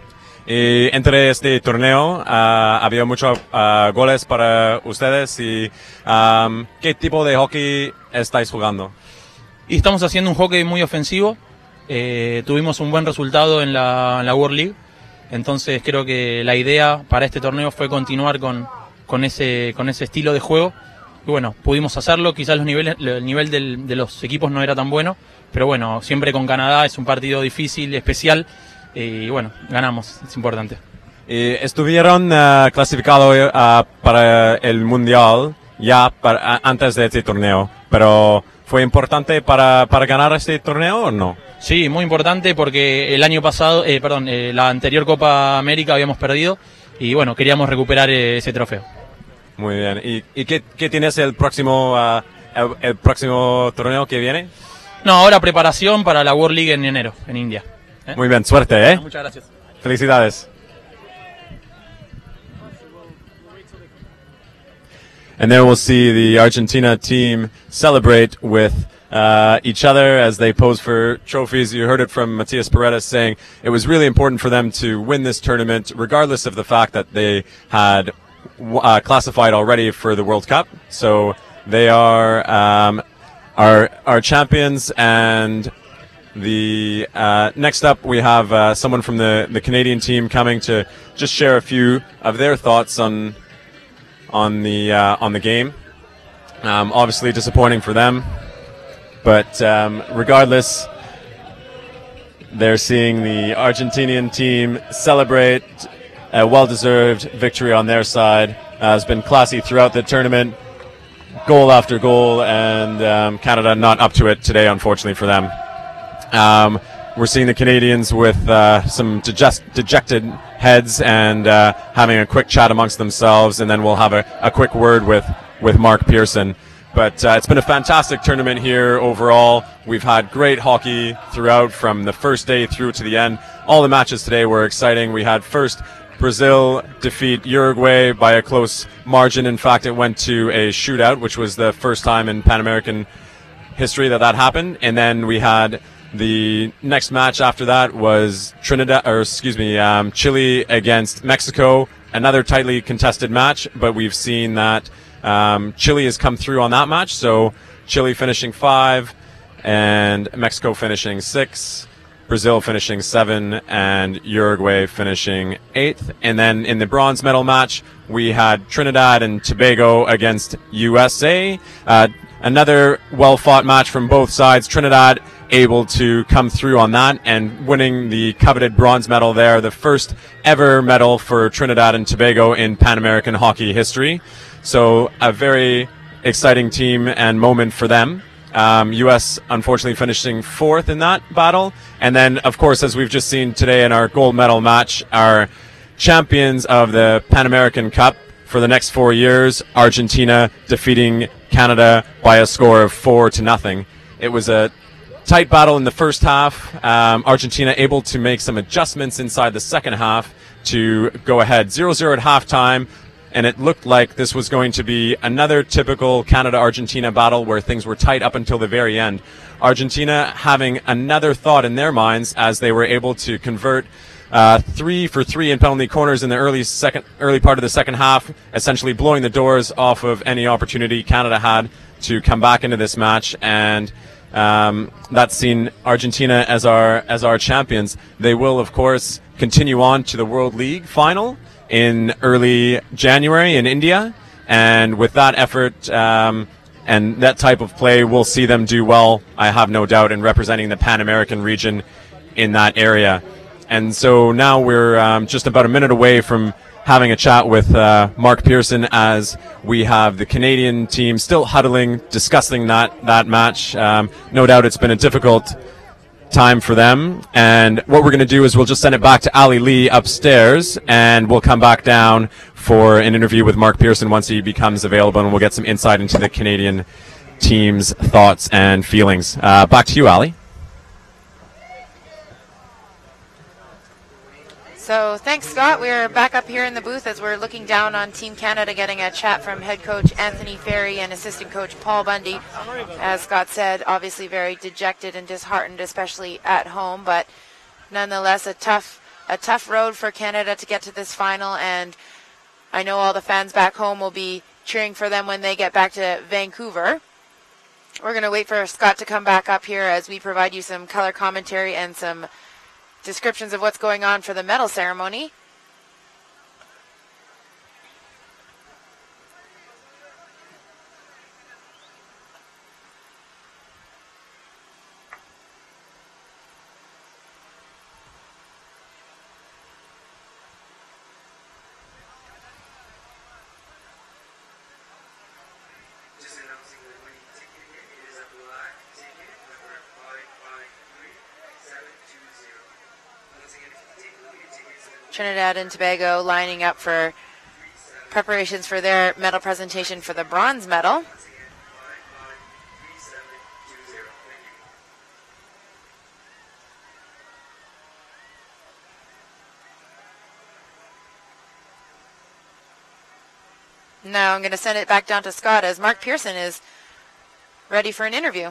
Y entre este torneo uh, había muchos uh, goles para ustedes. Y um, ¿qué tipo de hockey estáis jugando? Y estamos haciendo un hockey muy ofensivo. Eh, tuvimos un buen resultado en la, en la World League. Entonces creo que la idea para este torneo fue continuar con, con, ese, con ese estilo de juego. Y bueno, pudimos hacerlo. Quizás los niveles, el nivel del, de los equipos no era tan bueno. Pero bueno, siempre con Canadá es un partido difícil, especial. Y bueno, ganamos, es importante. Y estuvieron uh, clasificados uh, para el Mundial ya para, antes de este torneo. Pero ¿fue importante para, para ganar este torneo o no? Sí, muy importante porque el año pasado, eh, perdón, eh, la anterior Copa América habíamos perdido y bueno, queríamos recuperar eh, ese trofeo. Muy bien. ¿Y, y qué, qué tienes el próximo, uh, el, el próximo torneo que viene? No, ahora preparación para la World League en enero, en India. ¿Eh? Muy bien, suerte, ¿eh? Bueno, muchas gracias. Felicidades. And there we'll see the Argentina team celebrate with uh, each other as they pose for trophies. You heard it from Matias Paredes saying it was really important for them to win this tournament, regardless of the fact that they had uh, classified already for the World Cup. So they are um, our our champions. And the uh, next up, we have uh, someone from the the Canadian team coming to just share a few of their thoughts on. on the uh, on the game. Um, obviously disappointing for them, but um, regardless, they're seeing the Argentinian team celebrate a well-deserved victory on their side. Uh, has been classy throughout the tournament, goal after goal, and um, Canada not up to it today, unfortunately for them. Um, We're seeing the Canadians with uh, some deject dejected heads and uh, having a quick chat amongst themselves, and then we'll have a, a quick word with, with Mark Pearson. But uh, it's been a fantastic tournament here overall. We've had great hockey throughout, from the first day through to the end. All the matches today were exciting. We had first Brazil defeat Uruguay by a close margin. In fact, it went to a shootout, which was the first time in Pan American history that that happened. And then we had the next match after that was Trinidad, or excuse me, um, Chile against Mexico. Another tightly contested match, but we've seen that um, Chile has come through on that match. So Chile finishing five, and Mexico finishing six, Brazil finishing seven, and Uruguay finishing eighth. And then in the bronze medal match, we had Trinidad and Tobago against U S A. Uh, another well-fought match from both sides. Trinidad able to come through on that and winning the coveted bronze medal there, the first ever medal for Trinidad and Tobago in Pan American hockey history. So a very exciting team and moment for them. Um, U S unfortunately finishing fourth in that battle. And then, of course, as we've just seen today in our gold medal match, our champions of the Pan American Cup, for the next four years, Argentina defeating Canada by a score of four to nothing. It was a tight battle in the first half. Um, Argentina able to make some adjustments inside the second half to go ahead zero zero at halftime, and it looked like this was going to be another typical Canada-Argentina battle where things were tight up until the very end. Argentina having another thought in their minds as they were able to convert uh, three for three in penalty corners in the early second, early part of the second half, essentially blowing the doors off of any opportunity Canada had to come back into this match. And um, that's seen Argentina as our as our champions. They will, of course, continue on to the World League final in early January in India, and with that effort um, and that type of play, we'll see them do well, I have no doubt, in representing the Pan American region in that area. And so now we're um, just about a minute away from having a chat with uh, Mark Pearson as we have the Canadian team still huddling, discussing that, that match. Um, no doubt it's been a difficult time for them, and what we're going to do is we'll just send it back to Ali Lee upstairs, and we'll come back down for an interview with Mark Pearson once he becomes available, and we'll get some insight into the Canadian team's thoughts and feelings. Uh, back to you, Ali. So thanks, Scott. We're back up here in the booth as we're looking down on Team Canada, getting a chat from head coach Anthony Ferry and assistant coach Paul Bundy. As Scott said, obviously very dejected and disheartened, especially at home, but nonetheless a tough, a tough road for Canada to get to this final. And I know all the fans back home will be cheering for them when they get back to Vancouver. We're going to wait for Scott to come back up here as we provide you some color commentary and some descriptions of what's going on for the medal ceremony. Trinidad and Tobago lining up for preparations for their medal presentation for the bronze medal. Now I'm going to send it back down to Scott as Mark Pearson is ready for an interview.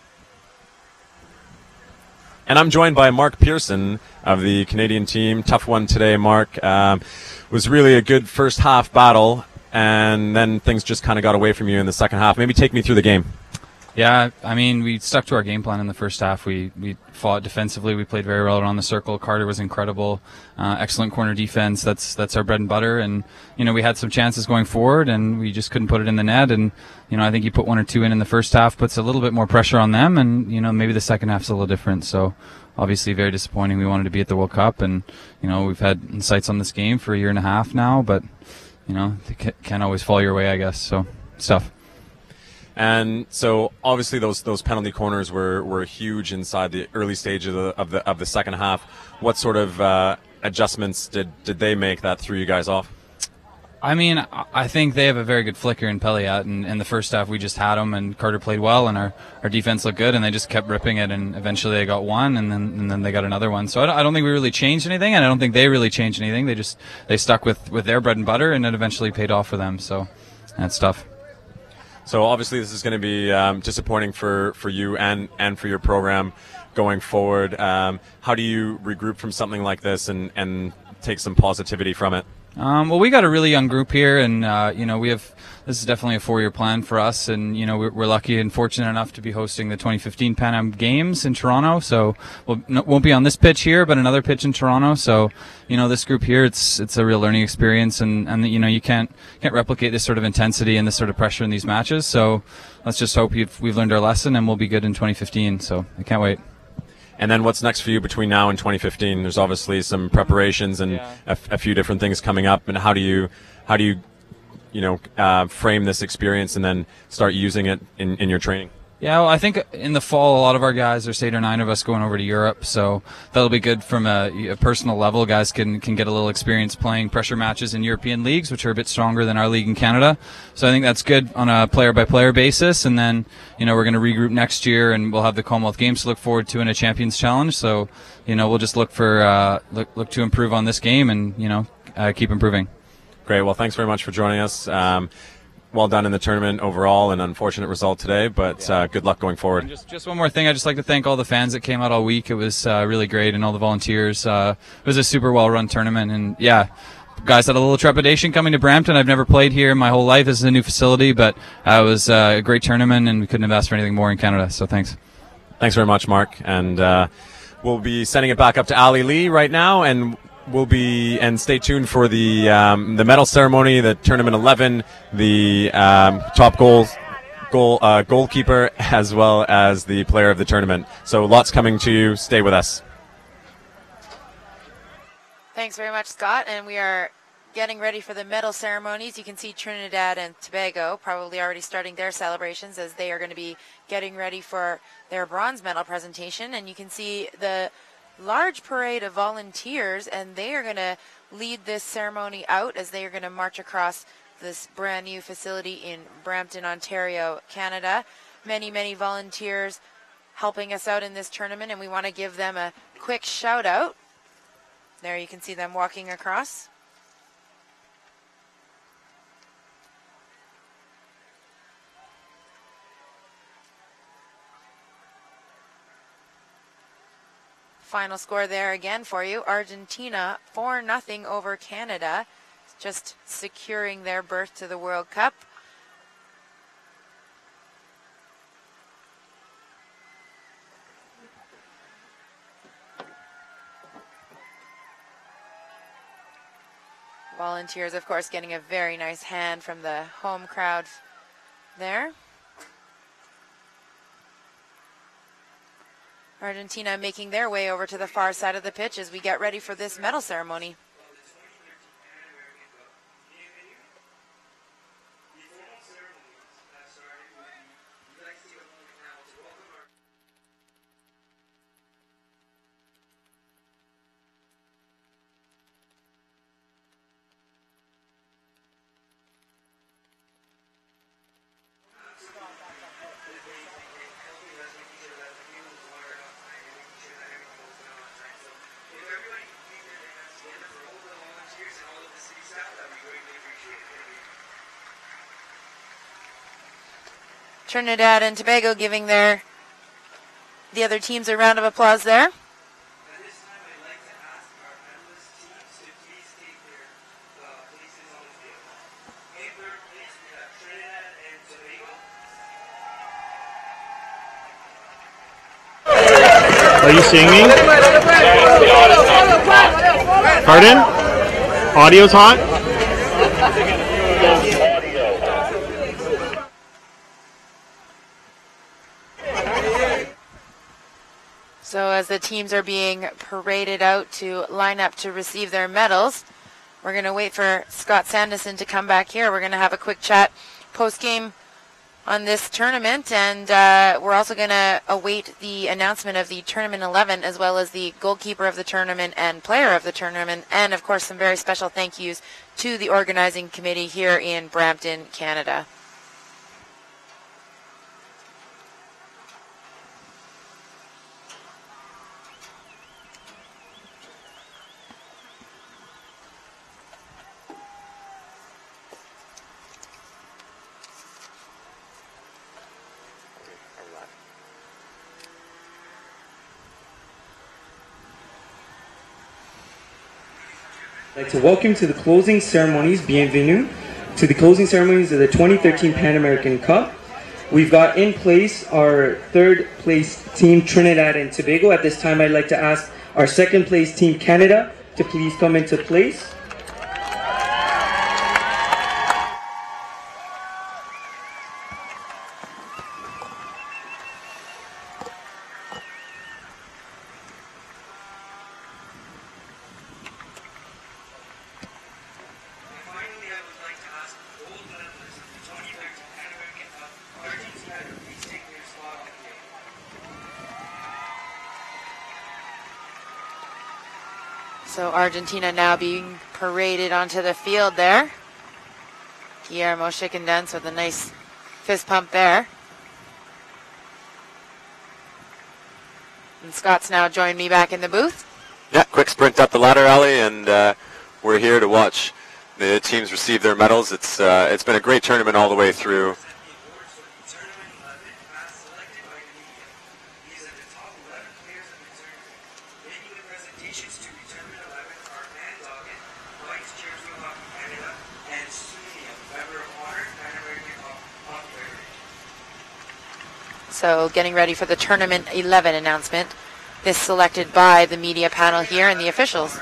And I'm joined by Mark Pearson of the Canadian team. Tough one today, Mark. Um, was really a good first half battle, and then things just kind of got away from you in the second half. Maybe take me through the game. Yeah, I mean, we stuck to our game plan in the first half. We we fought defensively. We played very well around the circle. Carter was incredible. Uh, excellent corner defense. That's that's our bread and butter. And, you know, we had some chances going forward, and we just couldn't put it in the net. And, you know, I think you put one or two in in the first half, puts a little bit more pressure on them. And, you know, maybe the second half's a little different. So, obviously very disappointing. We wanted to be at the World Cup. And, you know, we've had insights on this game for a year and a half now. But, you know, it can't always fall your way, I guess. So, it's tough. And so obviously those those penalty corners were, were huge inside the early stage of the of the of the second half. What sort of uh, adjustments did, did they make that threw you guys off? I mean, I think they have a very good flicker in Pelliot, and in the first half we just had them, and Carter played well, and our, our defense looked good, and they just kept ripping it, and eventually they got one, and then and then they got another one. So I don't, I don't think we really changed anything, and I don't think they really changed anything. They just they stuck with, with their bread and butter, and it eventually paid off for them. So that's tough. So obviously this is going to be um, disappointing for, for you and, and for your program going forward. Um, how do you regroup from something like this and, and take some positivity from it? Um, well, we got a really young group here, and uh, you know, we have this is definitely a four-year plan for us, and you know, we're, we're lucky and fortunate enough to be hosting the twenty fifteen Pan Am Games in Toronto. So we'll no, won't be on this pitch here, but another pitch in Toronto. So you know, this group here, it's it's a real learning experience, and and you know, you can't can't replicate this sort of intensity and this sort of pressure in these matches. So let's just hope we've we've learned our lesson, and we'll be good in twenty fifteen. So I can't wait. And then what's next for you between now and twenty fifteen? There's obviously some preparations and yeah. a, a few different things coming up. And how do you, how do you, you know, uh, frame this experience and then start using it in, in your training? Yeah, well, I think in the fall, a lot of our guys, there's eight or nine of us going over to Europe, so that'll be good from a, a personal level. Guys can, can get a little experience playing pressure matches in European leagues, which are a bit stronger than our league in Canada. So I think that's good on a player-by-player basis. And then, you know, we're going to regroup next year, and we'll have the Commonwealth Games to look forward to in a Champions Challenge. So, you know, we'll just look for uh, look, look to improve on this game and, you know, uh, keep improving. Great. Well, thanks very much for joining us. Um, Well done in the tournament overall. An unfortunate result today, but uh, good luck going forward. And just, just one more thing. I'd just like to thank all the fans that came out all week. It was uh, really great, and all the volunteers. Uh, it was a super well-run tournament, and yeah, guys had a little trepidation coming to Brampton. I've never played here my whole life. This is a new facility, but uh, it was uh, a great tournament, and we couldn't have asked for anything more in Canada, so thanks. Thanks very much, Mark. And uh, we'll be sending it back up to Ali Lee right now, and we'll be and stay tuned for the um, the medal ceremony, the tournament eleven, the um, top goal goal uh, goalkeeper, as well as the player of the tournament. So lots coming to you. Stay with us. Thanks very much, Scott. And we are getting ready for the medal ceremonies. You can see Trinidad and Tobago probably already starting their celebrations as they are going to be getting ready for their bronze medal presentation. And you can see the large parade of volunteers, and they are going to lead this ceremony out as they are going to march across this brand new facility in Brampton, Ontario, Canada. Many, many volunteers helping us out in this tournament, and we want to give them a quick shout out. There you can see them walking across. Final score there again for you. Argentina four nothing over Canada, just securing their berth to the World Cup. Volunteers, of course, getting a very nice hand from the home crowd there. Argentina making their way over to the far side of the pitch as we get ready for this medal ceremony. Trinidad and Tobago giving their the other teams a round of applause there. Are you seeing me? Pardon? Audio's hot? So as the teams are being paraded out to line up to receive their medals, we're going to wait for Scott Sanderson to come back here. We're going to have a quick chat post-game on this tournament, and uh, we're also going to await the announcement of the Tournament eleven, as well as the goalkeeper of the tournament and player of the tournament, and of course some very special thank yous to the organizing committee here in Brampton, Canada. I'd like to welcome you to the closing ceremonies. Bienvenue to the closing ceremonies of the twenty thirteen Pan American Cup. We've got in place our third place team, Trinidad and Tobago. At this time, I'd like to ask our second place team, Canada, to please come into place. So Argentina now being paraded onto the field there. Guillermo Schickendens with a nice fist pump there. And Scott's now joined me back in the booth. Yeah, quick sprint up the ladder, Ali, and uh, we're here to watch the teams receive their medals. It's uh, it's been a great tournament all the way through. So getting ready for the Tournament eleven announcement. This selected by the media panel here and the officials.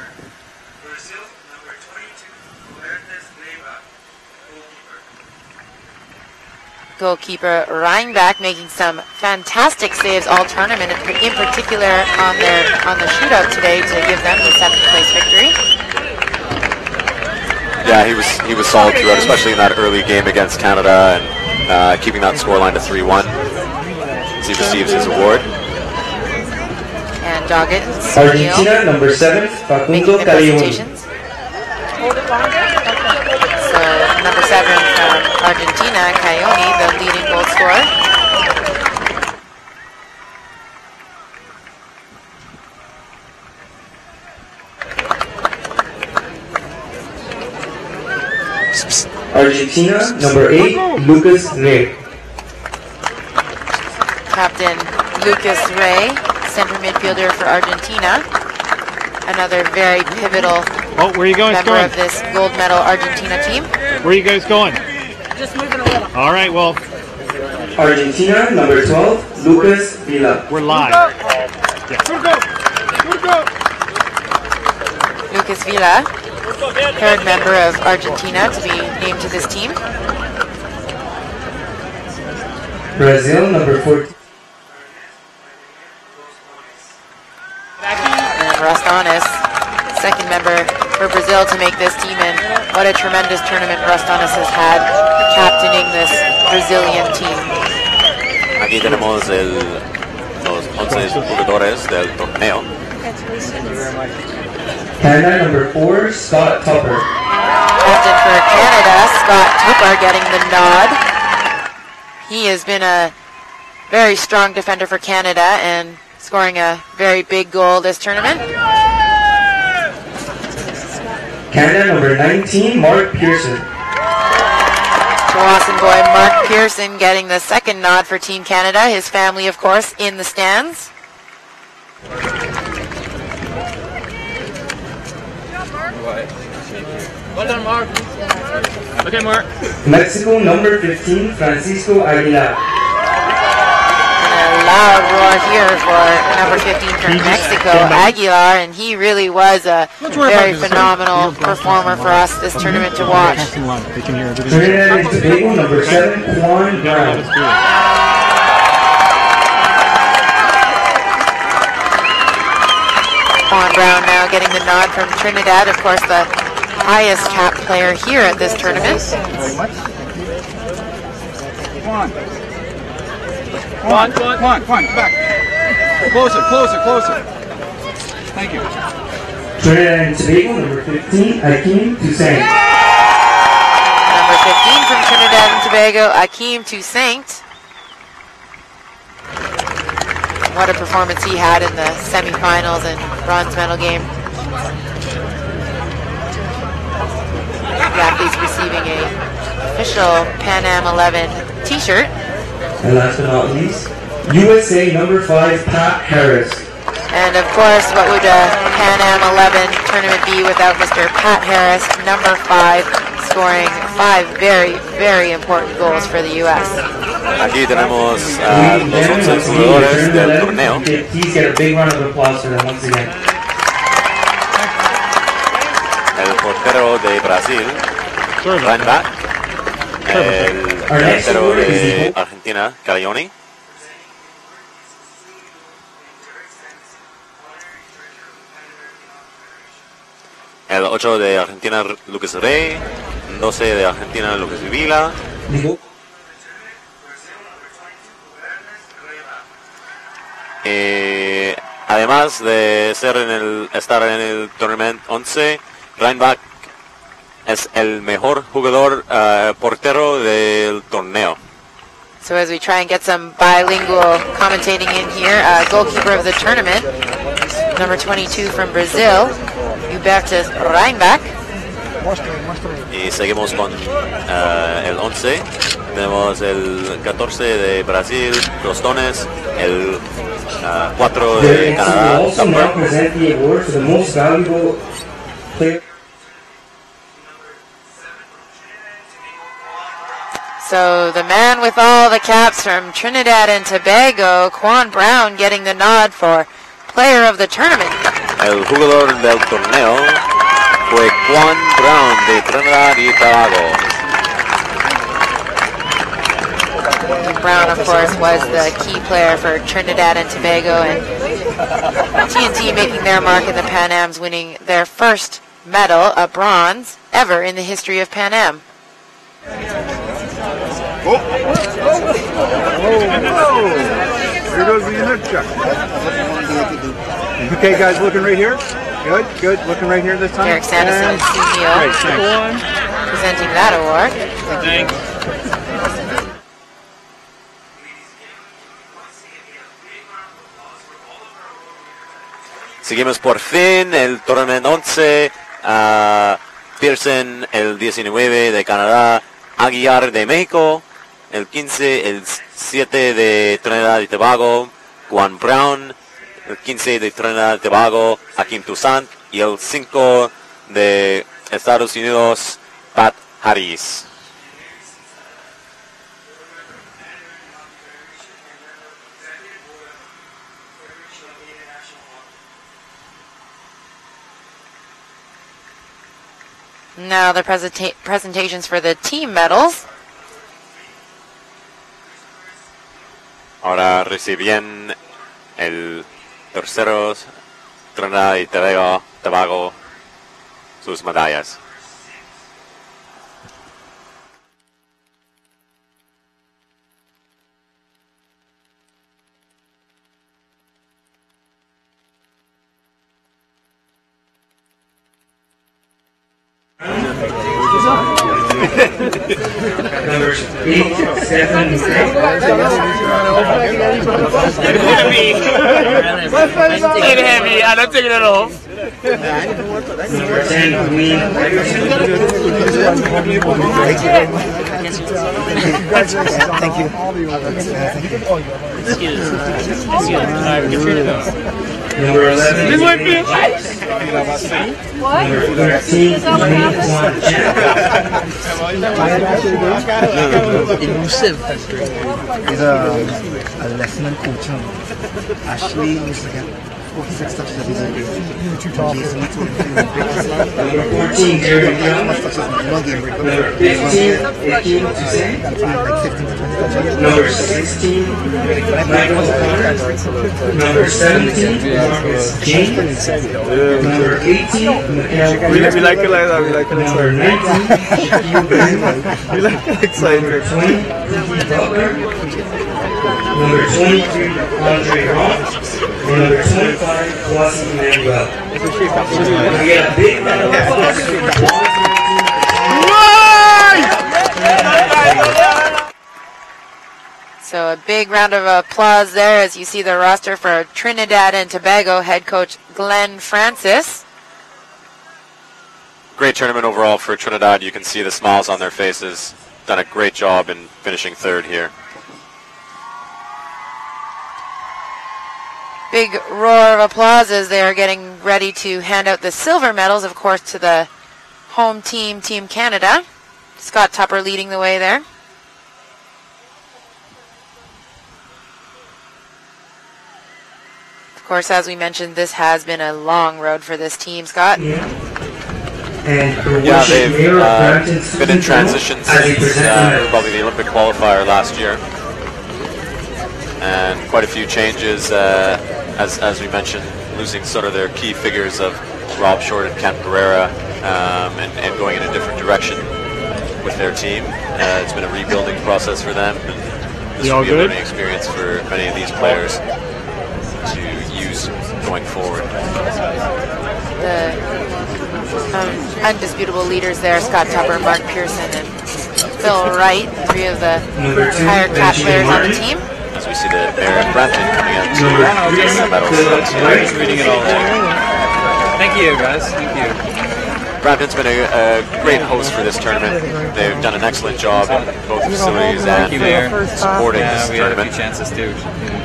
Goalkeeper Reinbach making some fantastic saves all tournament, in particular on their on the shootout today to give them the seventh place victory. Yeah, he was he was solid throughout, especially in that early game against Canada, and uh, keeping that scoreline to three one. As he receives his award. And Doggett Argentina, number seven, Facundo Calioni. So number seven from Argentina, Calioni, the leading goal scorer. Argentina, number eight, Lucas Rey. Captain Lucas Rey, center midfielder for Argentina. Another very pivotal Oh, where are you going? member going? of this gold medal Argentina team. Where are you guys going? Just moving a little. All right, well, Argentina, number twelve, Lucas Villa. we're live. Yeah. Lucas Villa, third member of Argentina to be named to this team. Brazil, number fourteen. And Rostanes, second member for Brazil to make this team, and what a tremendous tournament Rostanes has had captaining this Brazilian team. Aquí tenemos el, los once jugadores del torneo. Canada, number four, Scott Tupper. Captain for Canada, Scott Tupper, getting the nod. He has been a very strong defender for Canada and scoring a very big goal this tournament. Canada, number nineteen, Mark Pearson. Tsawwassen boy Mark Pearson getting the second nod for Team Canada. His family, of course, in the stands. Well done, Mark. Okay, Mark. Mexico, number fifteen, Francisco Aguilar. And a loud roar here for number fifteen from Mexico, Aguilar, and he really was a very phenomenal performer for us this tournament to watch. Trinidad and Tobago, number seven, Juan Brown. Juan Brown now getting the nod from Trinidad, of course the highest cap player here at this tournament. Juan, Juan, Juan, Juan, back. Closer, closer, closer. Thank you. Trinidad and Tobago, number fifteen, Akeem Toussaint. Number fifteen from Trinidad and Tobago, Akeem Toussaint. What a performance he had in the semifinals and bronze medal game. The athletes receiving a official Pan Am eleven t-shirt. And last but not least, U S A number five, Pat Harris. And of course, what would a Pan Am eleven tournament be without Mister Pat Harris, number five, scoring five very, very important goals for the U S. Aquí tenemos a los once jugadores del torneo. Please get a big round of applause for them once again. El portero de Brasil, Reinbach. El delantero de Argentina, Calioni. El ocho de Argentina, Lucas Rey. doce de Argentina, Lucas Villa. Eh, además de ser en el, estar en el Tournament once, Reinbach es el mejor jugador uh, portero del torneo. So as we try and get some bilingual commentating in here, uh, goalkeeper of the tournament, number twenty-two from Brazil, Hubertus Reinbach. Y seguimos con uh, el once. Tenemos el catorce de Brasil, Rostones, el uh, cuatro de Canadá, Campbell. So the man with all the caps from Trinidad and Tobago, Quan Brown, getting the nod for player of the tournament. El jugador del torneo fue Quan Brown de Trinidad y Tobago. Brown, of course, was the key player for Trinidad and Tobago, and T N T making their mark in the Pan Ams, winning their first medal, a bronze, ever in the history of Pan Am. Oh. Here goes the unit check. Okay, guys, looking right here. Good, good. Looking right here this time. Derek Sanderson, C E O, presenting that award. Thanks. Seguimos por fin el Tournament once. Uh, Pearson, el diecinueve de Canadá. Aguiar de México. El quince, el siete de Trinidad y Tobago, Juan Brown. El quince de Trinidad y Tobago, Hakim Toussaint. Y el cinco de Estados Unidos, Pat Harris. Now the presenta presentations for the team medals. Ahora recibían el tercero Trinidad y Tobago, Tobago sus medallas. Numbers eight, seven, It's heavy. It's heavy. I'm not taking it off. number ten, Queen Thank you. Excuse. Excuse. All right, get rid of those. Number eleven, This might be. number thirteen, Elusive. He's a, a lesson in coaching. Ashley is like forty-six touches every day. Too tall. number fourteen, Jerry Young, number fifteen, eighteen, number sixteen, Michael Clark, number seventeen, Marcus King, number eighteen, Mikhail We, we like it like that. We like it like number nineteen, Shaquille Green, We like it excited. number twenty, Kiki Butler, number twenty-three, Andre Roth, and number twenty-five, Flossie Emmanuel. We get a big round of applause for So a big round of applause there as you see the roster for Trinidad and Tobago head coach Glenn Francis. Great tournament overall for Trinidad. You can see the smiles on their faces. Done a great job in finishing third here. Big roar of applause as they are getting ready to hand out the silver medals, of course, to the home team, Team Canada. Scott Tupper leading the way there. Of course, as we mentioned, this has been a long road for this team, Scott. Yeah, and Yeah, they've uh, been in transition since uh, probably the Olympic qualifier last year. And quite a few changes, uh, as, as we mentioned, losing sort of their key figures of Rob Short and Ken Pereira, um, and, and going in a different direction with their team. Uh, it's been a rebuilding process for them, and this will be a learning experience for many of these players to use going forward. The um, undisputable leaders there, Scott Tupper, Mark Pearson, and Phil Wright, three of the higher cap players on the team. As we see the Mayor of Brampton coming out to get the medals. Just reading it all there. Thank you, guys. Thank you. Brampton's been a, a great host for this tournament. They've done an excellent job in both facilities and supporting Yeah, this we had a tournament. few chances too.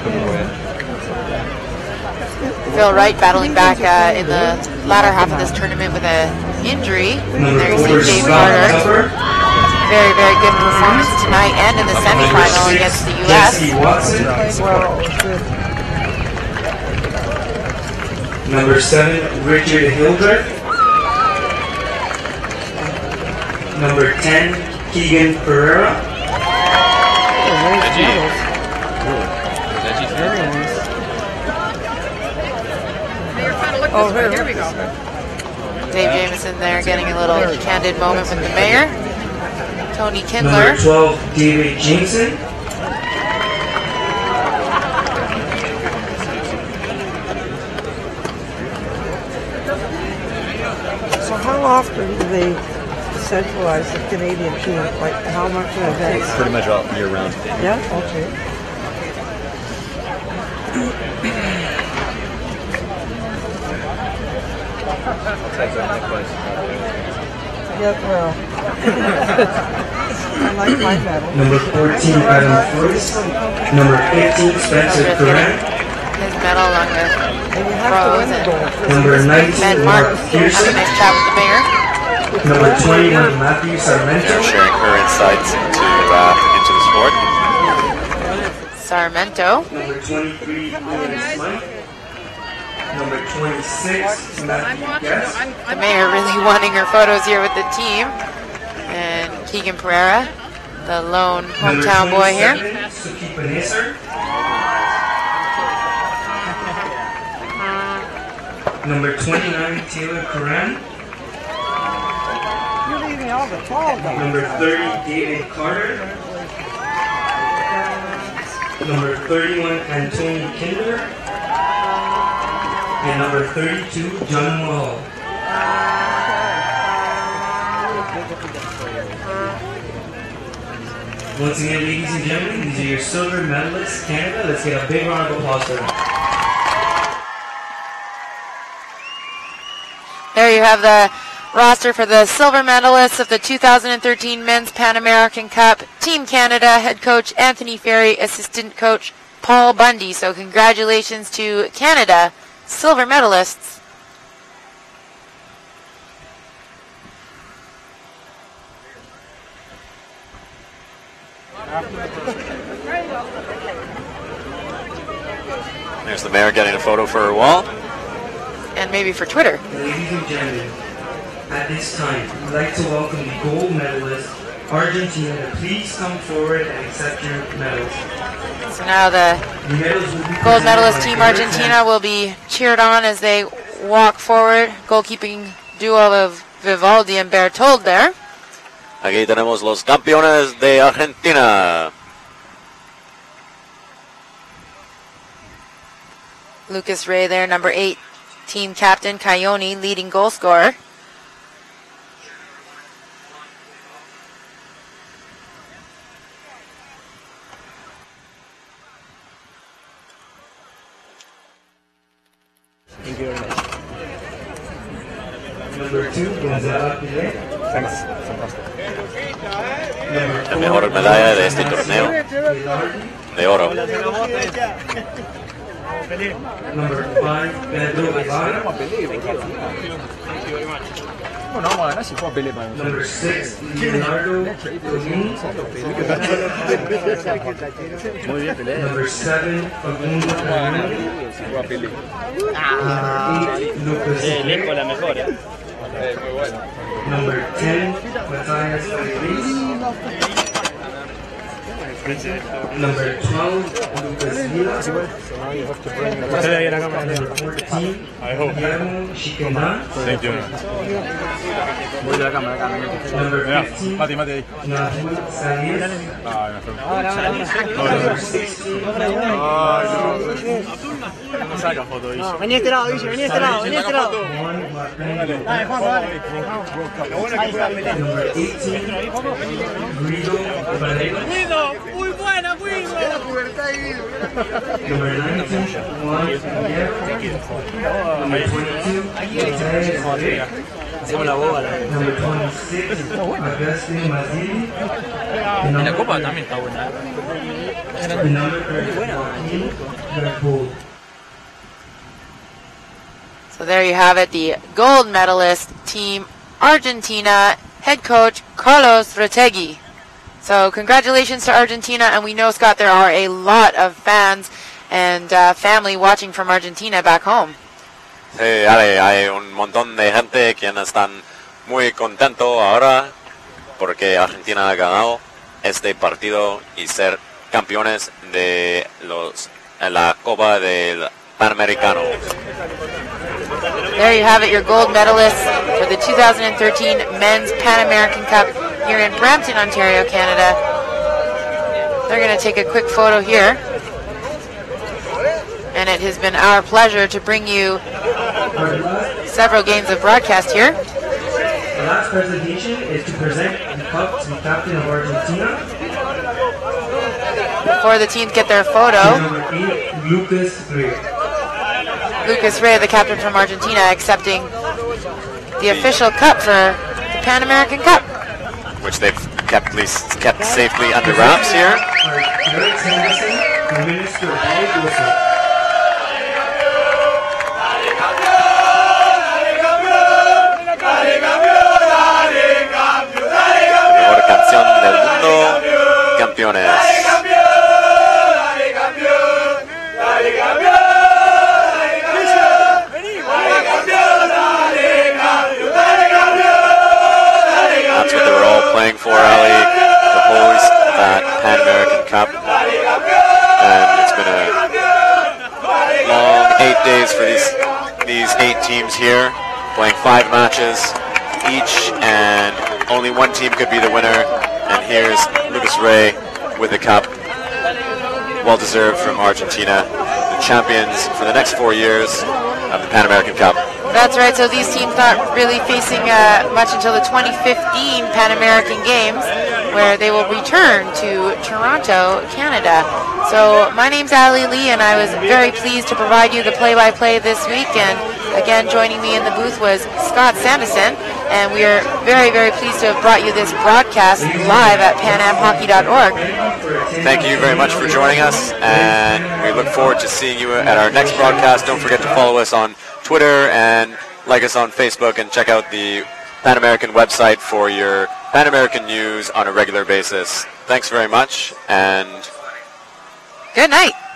Phil Wright battling back uh, in the latter half of this tournament with an injury. And there you see Dave Carter. Very, very good performance tonight and in the semifinal against the U S. Number seven, Richard Hilbert. Number ten, Keegan Pereira. Oh, here we go. Dave Jameson there getting a little candid moment with the mayor. Tony Kindler. Number twelve, David Jameson. So how often do they centralize the Canadian team? Like how much in advance? Pretty much all year round. Yeah, okay. Yeah, well. I like my medal. Number fourteen, Adam Forrest. Number fifteen, Spencer Curran. His medal along with pros and Number nineteen, Mark have a Pearson. nice chat with the mayor. Number twenty-one, Matthew Sarmento. They're sharing her insights into, uh, into the sport. Sarmento. Number twenty-three, Ian Smythe. Number twenty-six, Matthew Guest. The mayor really wanting her photos here with the team. And Keegan Pereira, the lone hometown boy here. Suki Paneser. Number twenty-nine, Taylor Curran. You're leaving all the tall guys. Number thirty, David Carter. Number thirty-one, Anthony Kindler. And number thirty-two, John Wall. Once again, ladies and gentlemen, these are your silver medalists, Canada. Let's get a big round of applause for them. There you have the roster for the silver medalists of the two thousand thirteen Men's Pan American Cup. Team Canada, head coach Anthony Ferry, assistant coach Paul Bundy. So congratulations to Canada, silver medalists. There's the mayor getting a photo for her wall. And maybe for Twitter. Ladies and gentlemen, at this time, we'd like to welcome the gold medalist, Argentina, to please come forward and accept your medals. So now the The medals will be gold presented medalist by team Claire Argentina will be cheered on as they walk forward. Goalkeeping duo of Vivaldi and Bertold there. Aquí tenemos los campeones de Argentina. Lucas Ray there, number eight, team captain Cayoni, leading goal scorer. Thank you very much. Number two, Gonzalo Pilet. Thanks. Fantastic. La mejor medalla de este torneo de oro. Number five, Pedro Ibarra. Number six, Leonardo Colin. Number seven, Facundo Hernandez. Number eight, Lucas Rey. Number ten, Matthias Rodriguez. Number twelve, Lucas Villa. Number fourteen, Guillermo Chiquena. Thank you. Number fifteen, Nahul Salis. Number sixteen, Vení a este lado, Guille, vení a este lado, vení a este lado. Number eighteen, Guido Valero. Guido, muy buena, Guido. Number nineteen, Juan Guillermo. Number twenty-two, Andrés Valero. Number twenty-six, Agustin Mazzilli. En la copa también está buena. And number thirty, Joaquin Garpul. So there you have it, the gold medalist team Argentina, head coach Carlos Retegui. So congratulations to Argentina, and we know, Scott, there are a lot of fans and uh, family watching from Argentina back home. Sí, hay, hay un montón de gente quienes están muy contentos ahora porque Argentina ha ganado este partido y ser campeones de los en la Copa del Panamericano. There you have it, your gold medalists for the two thousand thirteen Men's Pan American Cup here in Brampton, Ontario, Canada. They're going to take a quick photo here. And it has been our pleasure to bring you several games of broadcast here. The last presentation is to present the cup to the captain of Argentina. Before the teams get their photo, Number eight, Lucas Rey. Lucas Rey, the captain from Argentina, accepting the official cup for the Pan American Cup, which they've kept, kept safely under wraps here. Eric Sanderson, the Minister of Public Mejor canción del mundo, campeones. That's what they were all playing for, Ali, to host that Pan American Cup. And it's been a long eight days for these these eight teams here, playing five matches each, and only one team could be the winner. And here's Lucas Rey with the cup. Well deserved from Argentina, the champions for the next four years of the Pan American Cup. That's right, so these teams not really facing uh, much until the twenty fifteen Pan American Games, where they will return to Toronto, Canada. So my name's Ali Lee, and I was very pleased to provide you the play-by-play this week. And again, joining me in the booth was Scott Sanderson, and we are very, very pleased to have brought you this broadcast live at pan am hockey dot org. Thank you very much for joining us, and we look forward to seeing you at our next broadcast. Don't forget to follow us on Twitter and like us on Facebook, and check out the Pan American website for your Pan American news on a regular basis. Thanks very much, and good night.